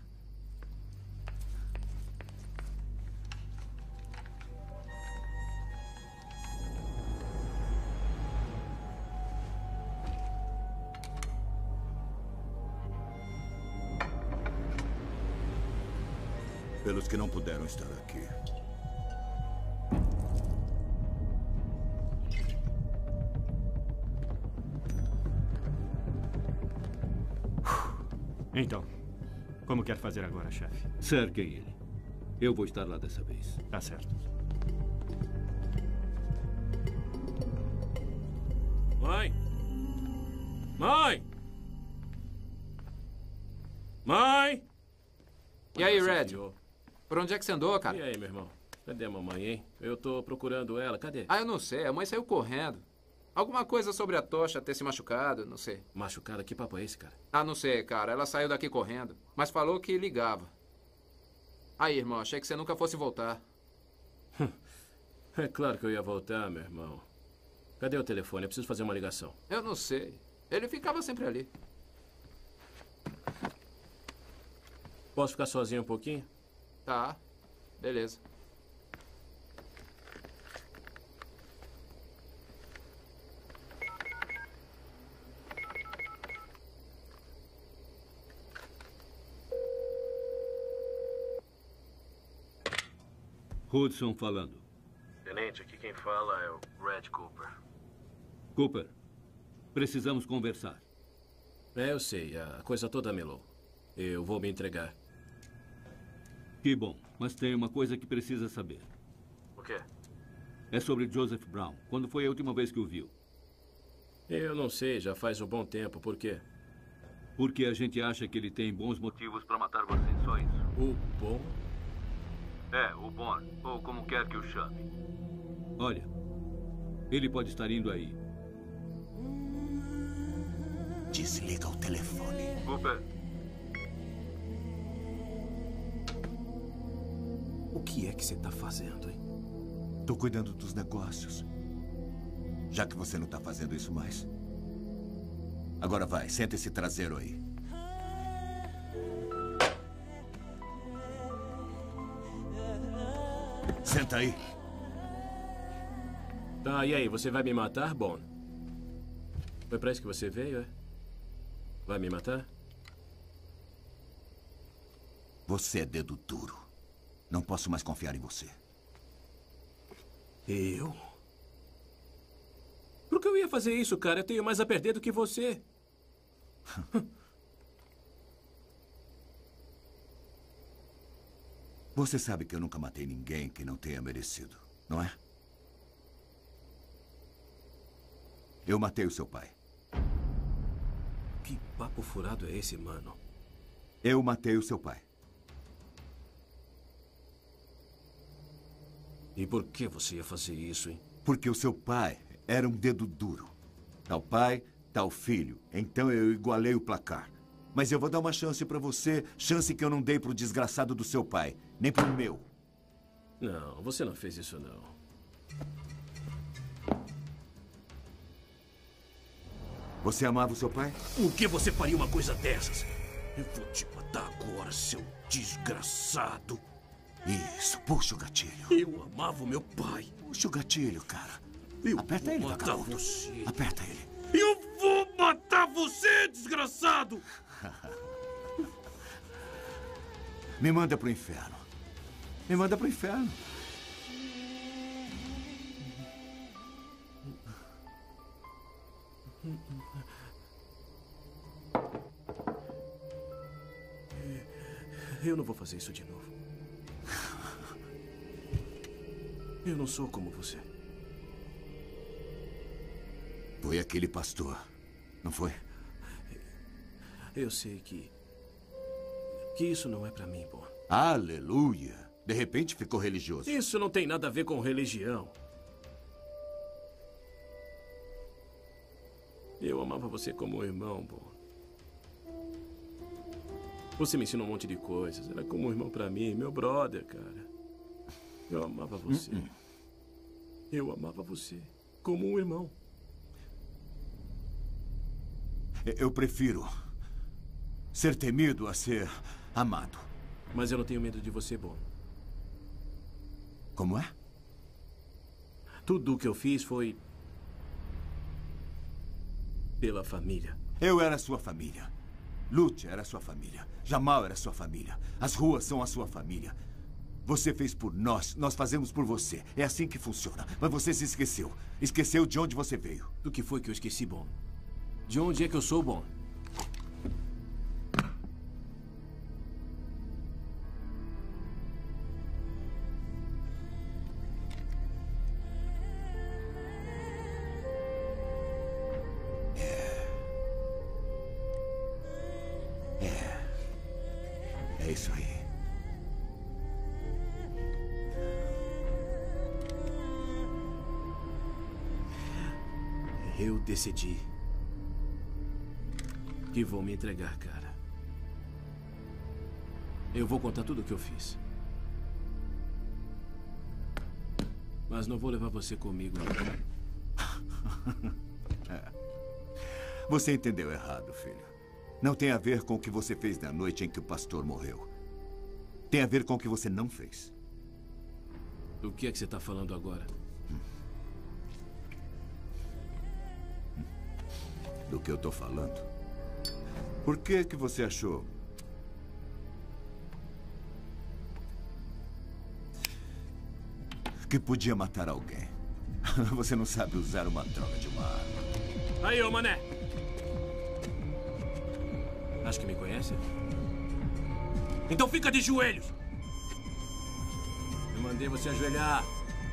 Pelos que não puderam estar aqui. Então, como quer fazer agora, chefe? Cerquem ele. Eu vou estar lá dessa vez. Tá certo. Mãe! Mãe! Mãe! E aí, Você Red? criou. Por onde é que você andou, cara? E aí, meu irmão? Cadê a mamãe, hein? Eu tô procurando ela. Cadê? Ah, eu não sei. A mãe saiu correndo. Alguma coisa sobre a Tosha ter se machucado, não sei. Machucada? Que papo é esse, cara? Ah, não sei, cara. Ela saiu daqui correndo, mas falou que ligava. Aí, irmão, achei que você nunca fosse voltar. É claro que eu ia voltar, meu irmão. Cadê o telefone? Eu preciso fazer uma ligação. Eu não sei. Ele ficava sempre ali. Posso ficar sozinho um pouquinho? Tá. Beleza. Hudson falando. Tenente, aqui quem fala é o Red Cooper. Cooper, precisamos conversar. É, eu sei. A coisa toda melou. Eu vou me entregar. Que bom, mas tem uma coisa que precisa saber. O quê? É sobre Joseph Brown. Quando foi a última vez que o viu? Eu não sei, já faz um bom tempo. Por quê? Porque a gente acha que ele tem bons motivos para matar você, só isso. O bom? É, o Born, ou como quer que o chame. Olha, ele pode estar indo aí. Desliga o telefone. Cooper. O que é que você está fazendo, hein? Tô cuidando dos negócios. Já que você não tá fazendo isso mais. Agora vai, senta esse traseiro aí. Senta aí. Tá, e aí, você vai me matar, Bon? Foi pra isso que você veio, é? Vai me matar? Você é dedo duro. Não posso mais confiar em você. Eu? Por que eu ia fazer isso, cara? Eu tenho mais a perder do que você. Você sabe que eu nunca matei ninguém que não tenha merecido, não é? Eu matei o seu pai. Que papo furado é esse, mano? Eu matei o seu pai. E por que você ia fazer isso, hein? Porque o seu pai era um dedo duro. Tal pai, tal filho. Então eu igualei o placar. Mas eu vou dar uma chance pra você, chance que eu não dei pro desgraçado do seu pai, nem pro meu. Não, você não fez isso, não. Você amava o seu pai? Por que você faria uma coisa dessas? Eu vou te matar agora, seu desgraçado. Isso, puxa o gatilho. Eu amava o meu pai. Puxa o gatilho, cara. Eu Aperta vou ele, matar vagabundo. você. Aperta ele. Eu vou matar você, desgraçado! Me manda pro inferno. Me manda pro inferno. Eu não vou fazer isso de novo. Eu não sou como você. Foi aquele pastor, não foi? Eu sei que... que isso não é pra mim, Bon. Aleluia! De repente ficou religioso. Isso não tem nada a ver com religião. Eu amava você como um irmão, Bon. Você me ensinou um monte de coisas. Era como um irmão pra mim, meu brother, cara. Eu amava você. Uh-uh. Eu amava você como um irmão. Eu prefiro ser temido a ser amado. Mas eu não tenho medo de você, Bon. Como é? Tudo o que eu fiz foi pela família. Eu era sua família. Lute era sua família. Jamal era sua família. As ruas são a sua família. Você fez por nós, nós fazemos por você. É assim que funciona. Mas você se esqueceu. Esqueceu de onde você veio. Do que foi que eu esqueci, Bon? De onde é que eu sou, Bon? É isso aí. Eu decidi que vou me entregar, cara. Eu vou contar tudo o que eu fiz. Mas não vou levar você comigo, não. É. Você entendeu errado, filho. Não tem a ver com o que você fez na noite em que o pastor morreu. Tem a ver com o que você não fez. O que é que você está falando agora? Do que eu estou falando? Por que que você achou que podia matar alguém? Você não sabe usar uma droga de uma arma. Aí, ô mané! Acho que me conhece? Então fica de joelhos! Eu mandei você ajoelhar.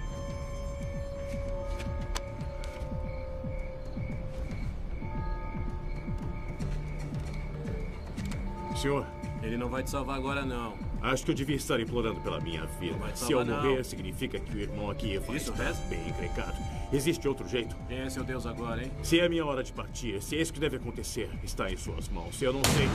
Senhor? Ele não vai te salvar agora, não. Acho que eu devia estar implorando pela minha vida. Não vai te Se eu salvar, morrer, não. significa que o irmão aqui vai Isso, estar resta? bem encrencado. Existe outro jeito? Quem é seu Deus agora, hein? Se é a minha hora de partir, se é isso que deve acontecer, está em suas mãos. Se eu não sei...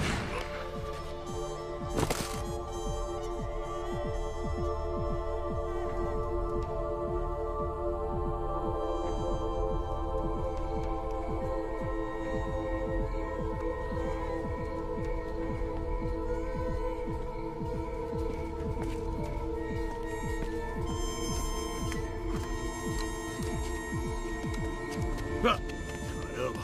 Ah, caramba!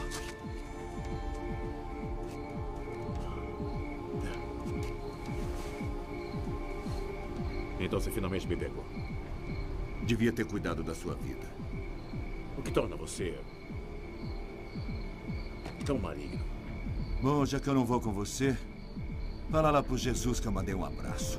Então você finalmente me pegou. Devia ter cuidado da sua vida. O que torna você tão maligno? Bom, já que eu não vou com você, fala lá pro Jesus que eu mandei um abraço.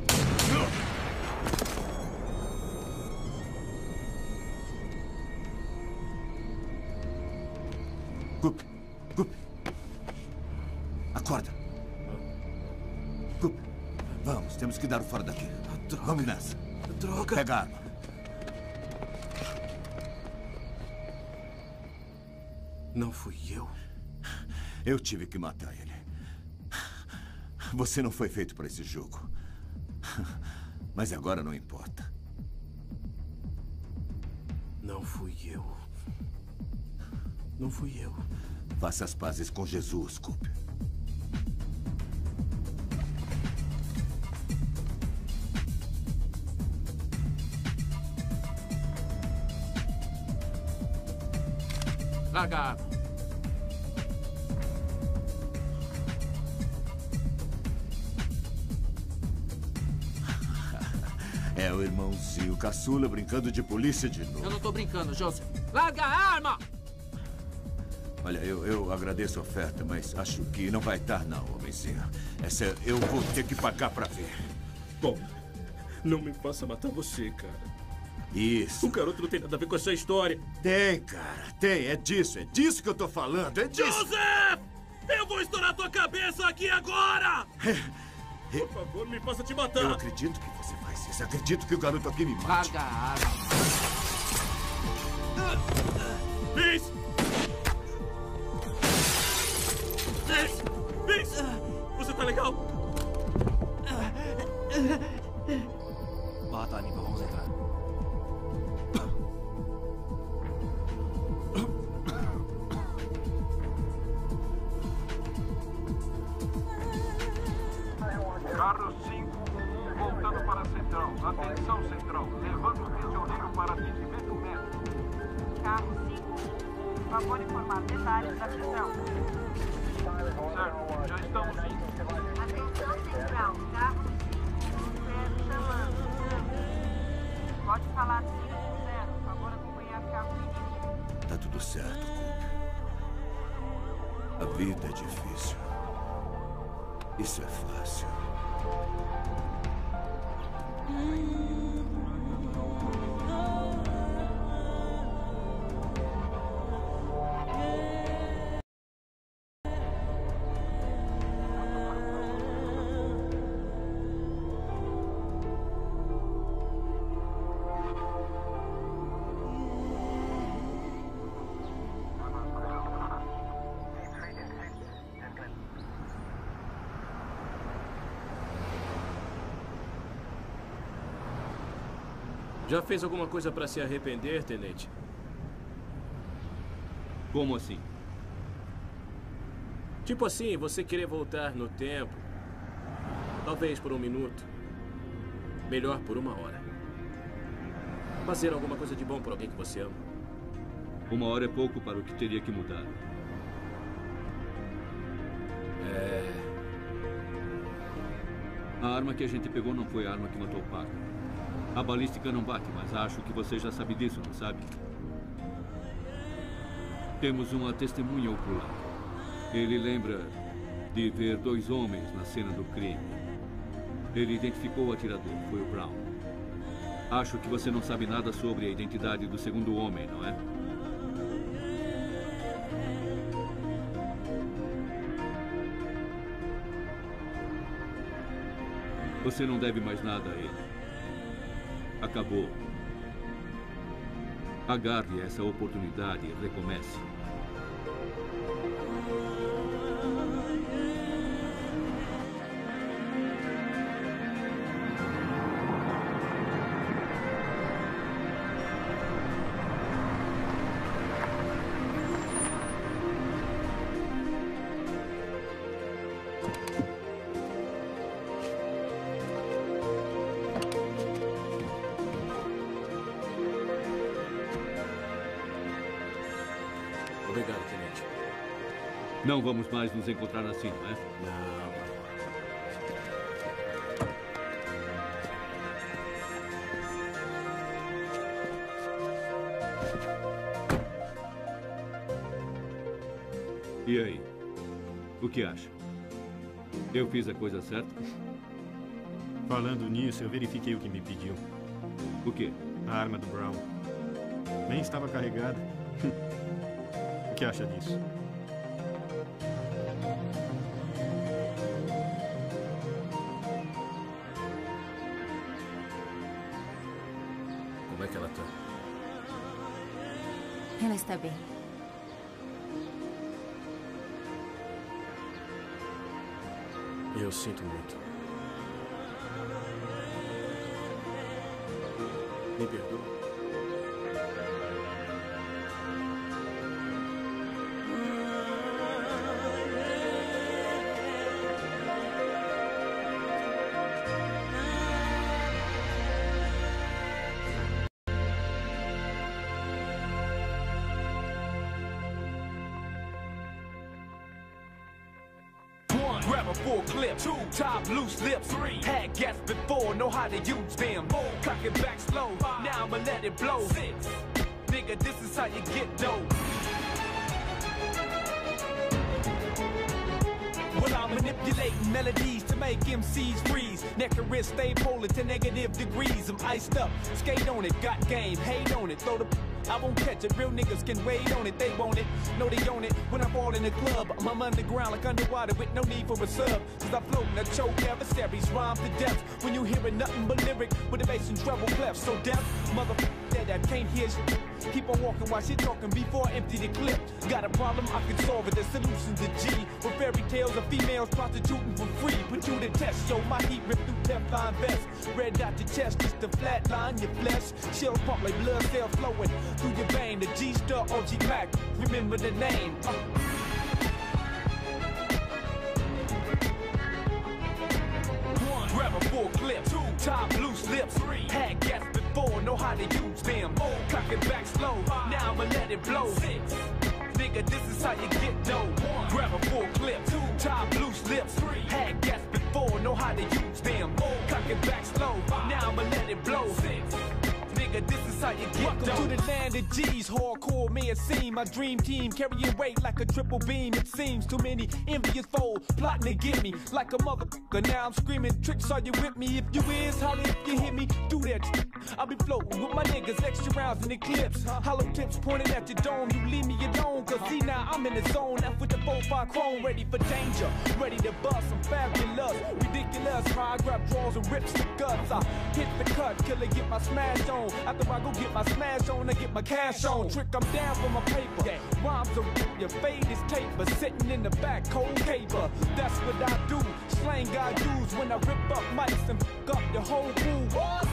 Gup, Gup. Acorda. Gup. Vamos, temos que dar o fora daqui. Vamos nessa. Droga. Pega a arma. Não fui eu. Eu tive que matar ele. Você não foi feito para esse jogo. Mas agora não importa. Não fui eu. Não fui eu. Faça as pazes com Jesus, Coop. Larga a arma. meu irmãozinho caçula brincando de polícia de novo. Eu não tô brincando, Joseph. Larga a arma! Olha, eu, eu agradeço a oferta, mas acho que não vai dar não, homenzinho. Essa eu vou ter que pagar pra ver. Bom, não me faça matar você, cara. Isso. O garoto não tem nada a ver com essa história. Tem, cara, tem. É disso, é disso que eu tô falando, é disso. Joseph! Eu vou estourar tua cabeça aqui agora! Por favor, me faça te matar. Eu acredito que você faz isso. Acredito que o garoto aqui me mate. Larga a arma. Vince! Vince! Vince! Você tá legal? Bata, Aníbal, vamos entrar. Carro cinco um um voltando para a central. Atenção, central. Levando o prisioneiro para atendimento médico. Carro cinco um um, por favor informar detalhes da prisão. Certo, já estamos indo. Atenção, central. Carro cinco um zero chamando. Pode falar cinco um zero, por favor acompanhar o carro inimigo. Tá tudo certo, Cooper. A vida é difícil. Isso é fácil. Já fez alguma coisa para se arrepender, tenente? Como assim? Tipo assim, você querer voltar no tempo. Talvez por um minuto. Melhor por uma hora. Fazer alguma coisa de bom por alguém que você ama. Uma hora é pouco para o que teria que mudar. É... A arma que a gente pegou não foi a arma que matou o Parker. A balística não bate, mas acho que você já sabe disso, não sabe? Temos uma testemunha ocular. Ele lembra de ver dois homens na cena do crime. Ele identificou o atirador, foi o Brown. Acho que você não sabe nada sobre a identidade do segundo homem, não é? Você não deve mais nada a ele. Acabou. Agarre essa oportunidade e recomece. Obrigado, tenente. Não vamos mais nos encontrar assim, não é? Não. E aí? O que acha? Eu fiz a coisa certa? Falando nisso, eu verifiquei o que me pediu. O quê? A arma do Brown. Nem estava carregada. O que acha disso? Como é que ela tá? Ela está bem. Eu sinto muito. Me perdoa. full clip. Two, top loose lips. Three, had gas before, know how to use them. Four, cock it back slow. Five, now I'ma let it blow. Six, nigga, this is how you get dough. Well, I'm manipulating melodies to make M Cs freeze. Neck and wrist stay polar to negative degrees. I'm iced up, skate on it, got game, hate on it, throw the I won't catch it, real niggas can wait on it, they want it, know they own it. When I fall in the club, I'm underground like underwater with no need for a sub. Cause I float in a choke adversaries, rhyme to death. When you hearing nothing but lyric with the bass and treble clef. So deaf, motherfucker that I can't hear shit. Keep on walking while she talking before I empty the clip. Got a problem, I can solve it, the solution's the G. With fairy tales of females prostituting for free. Put you to test, yo, my heat rip through Teflon vest. Red dot your chest, just to flatline your flesh. Shells pump like blood cells flowing through your vein. The G-Star O G Mac, remember the name. Uh. One, grab a full clip. Two, top loose lips. Three, had gas before, know how to use them. Four, cock it back slow. Five, now I'ma let it blow. Six, nigga, this is how you get dough. One, grab a full clip. Two, top loose lips. Three, had gas before, know how to use them. Four, cock it back slow. Five, now I'ma let it blow. Six, nigga, this is how you get Welcome dough. To the land of G's, hardcore may it seem. My dream team carrying weight like a triple beam. It seems too many envious foes plotting to get me like a motherfucker. Now I'm screaming tricks, are you with me? If you is, holla if you hit me, do that shit. I'll be floating with my niggas, extra rounds in the clips. Hollow tips pointing at your dome, you leave me alone. Cause see now I'm in the zone, F with the four five chrome, ready for danger, ready to bust. I'm fabulous, ridiculous, how I grab draws and rips the guts. I hit the cut, killer get my smash on. After I go get my smash on, I get my cash on. Trick, I'm down for my paper. Yeah. Rhymes are your fade is taper. Sitting in the back, cold caper. That's what I do. Slang I use when I rip up mics and fuck up the whole crew. What?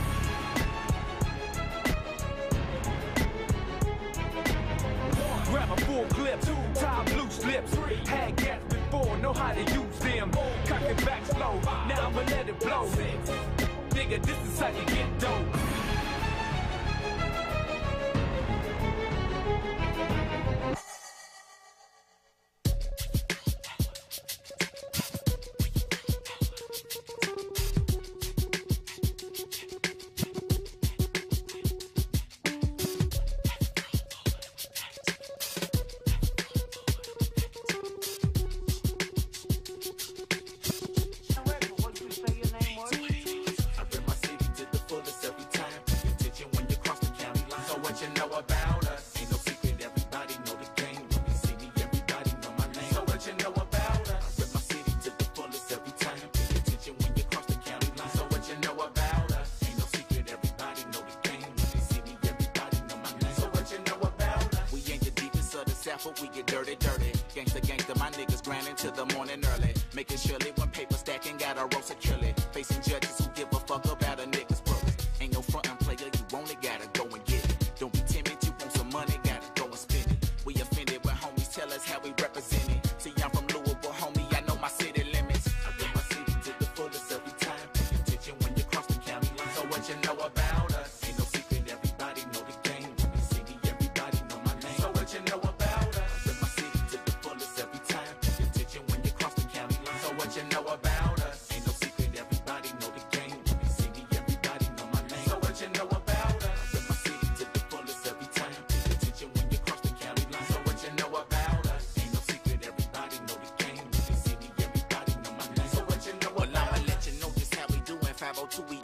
One, grab a full clip. Two, top loose lips. Three, had gas before, know how to use them. Four, cock it back slow. Now I'ma let it blow. Six, nigga, this is how you get dope. We get dirty, dirty. Gangsta, gangsta, my niggas grinding till the morning early. Making surely when paper stacking, got a roast securely. Facing judges who give a fuck about a nigga's brother. Ain't no frontin' player, you want it, gotta go and get it. Don't be timid, you want some money, gotta go and spend it. We offended when homies tell us how we represent it. See, I'm from Louisville, homie, I know my city limits. I rep my city to the fullest every time. Pay attention when you cross the county line. So what you know about us? Ain't no secret, everybody know the game. When you see me, everybody know my name. So what you know about us? What you know about us? Ain't no secret, everybody know the game. When you see me, everybody know my name. So what you know about us? Rep my city to the fullest every time. Pay attention when you cross the county line. So what you know about us? Ain't no secret, everybody know the game. When you see me, everybody know my name. So what you know about us? Well, I'ma let you know just how we do in five oh two. We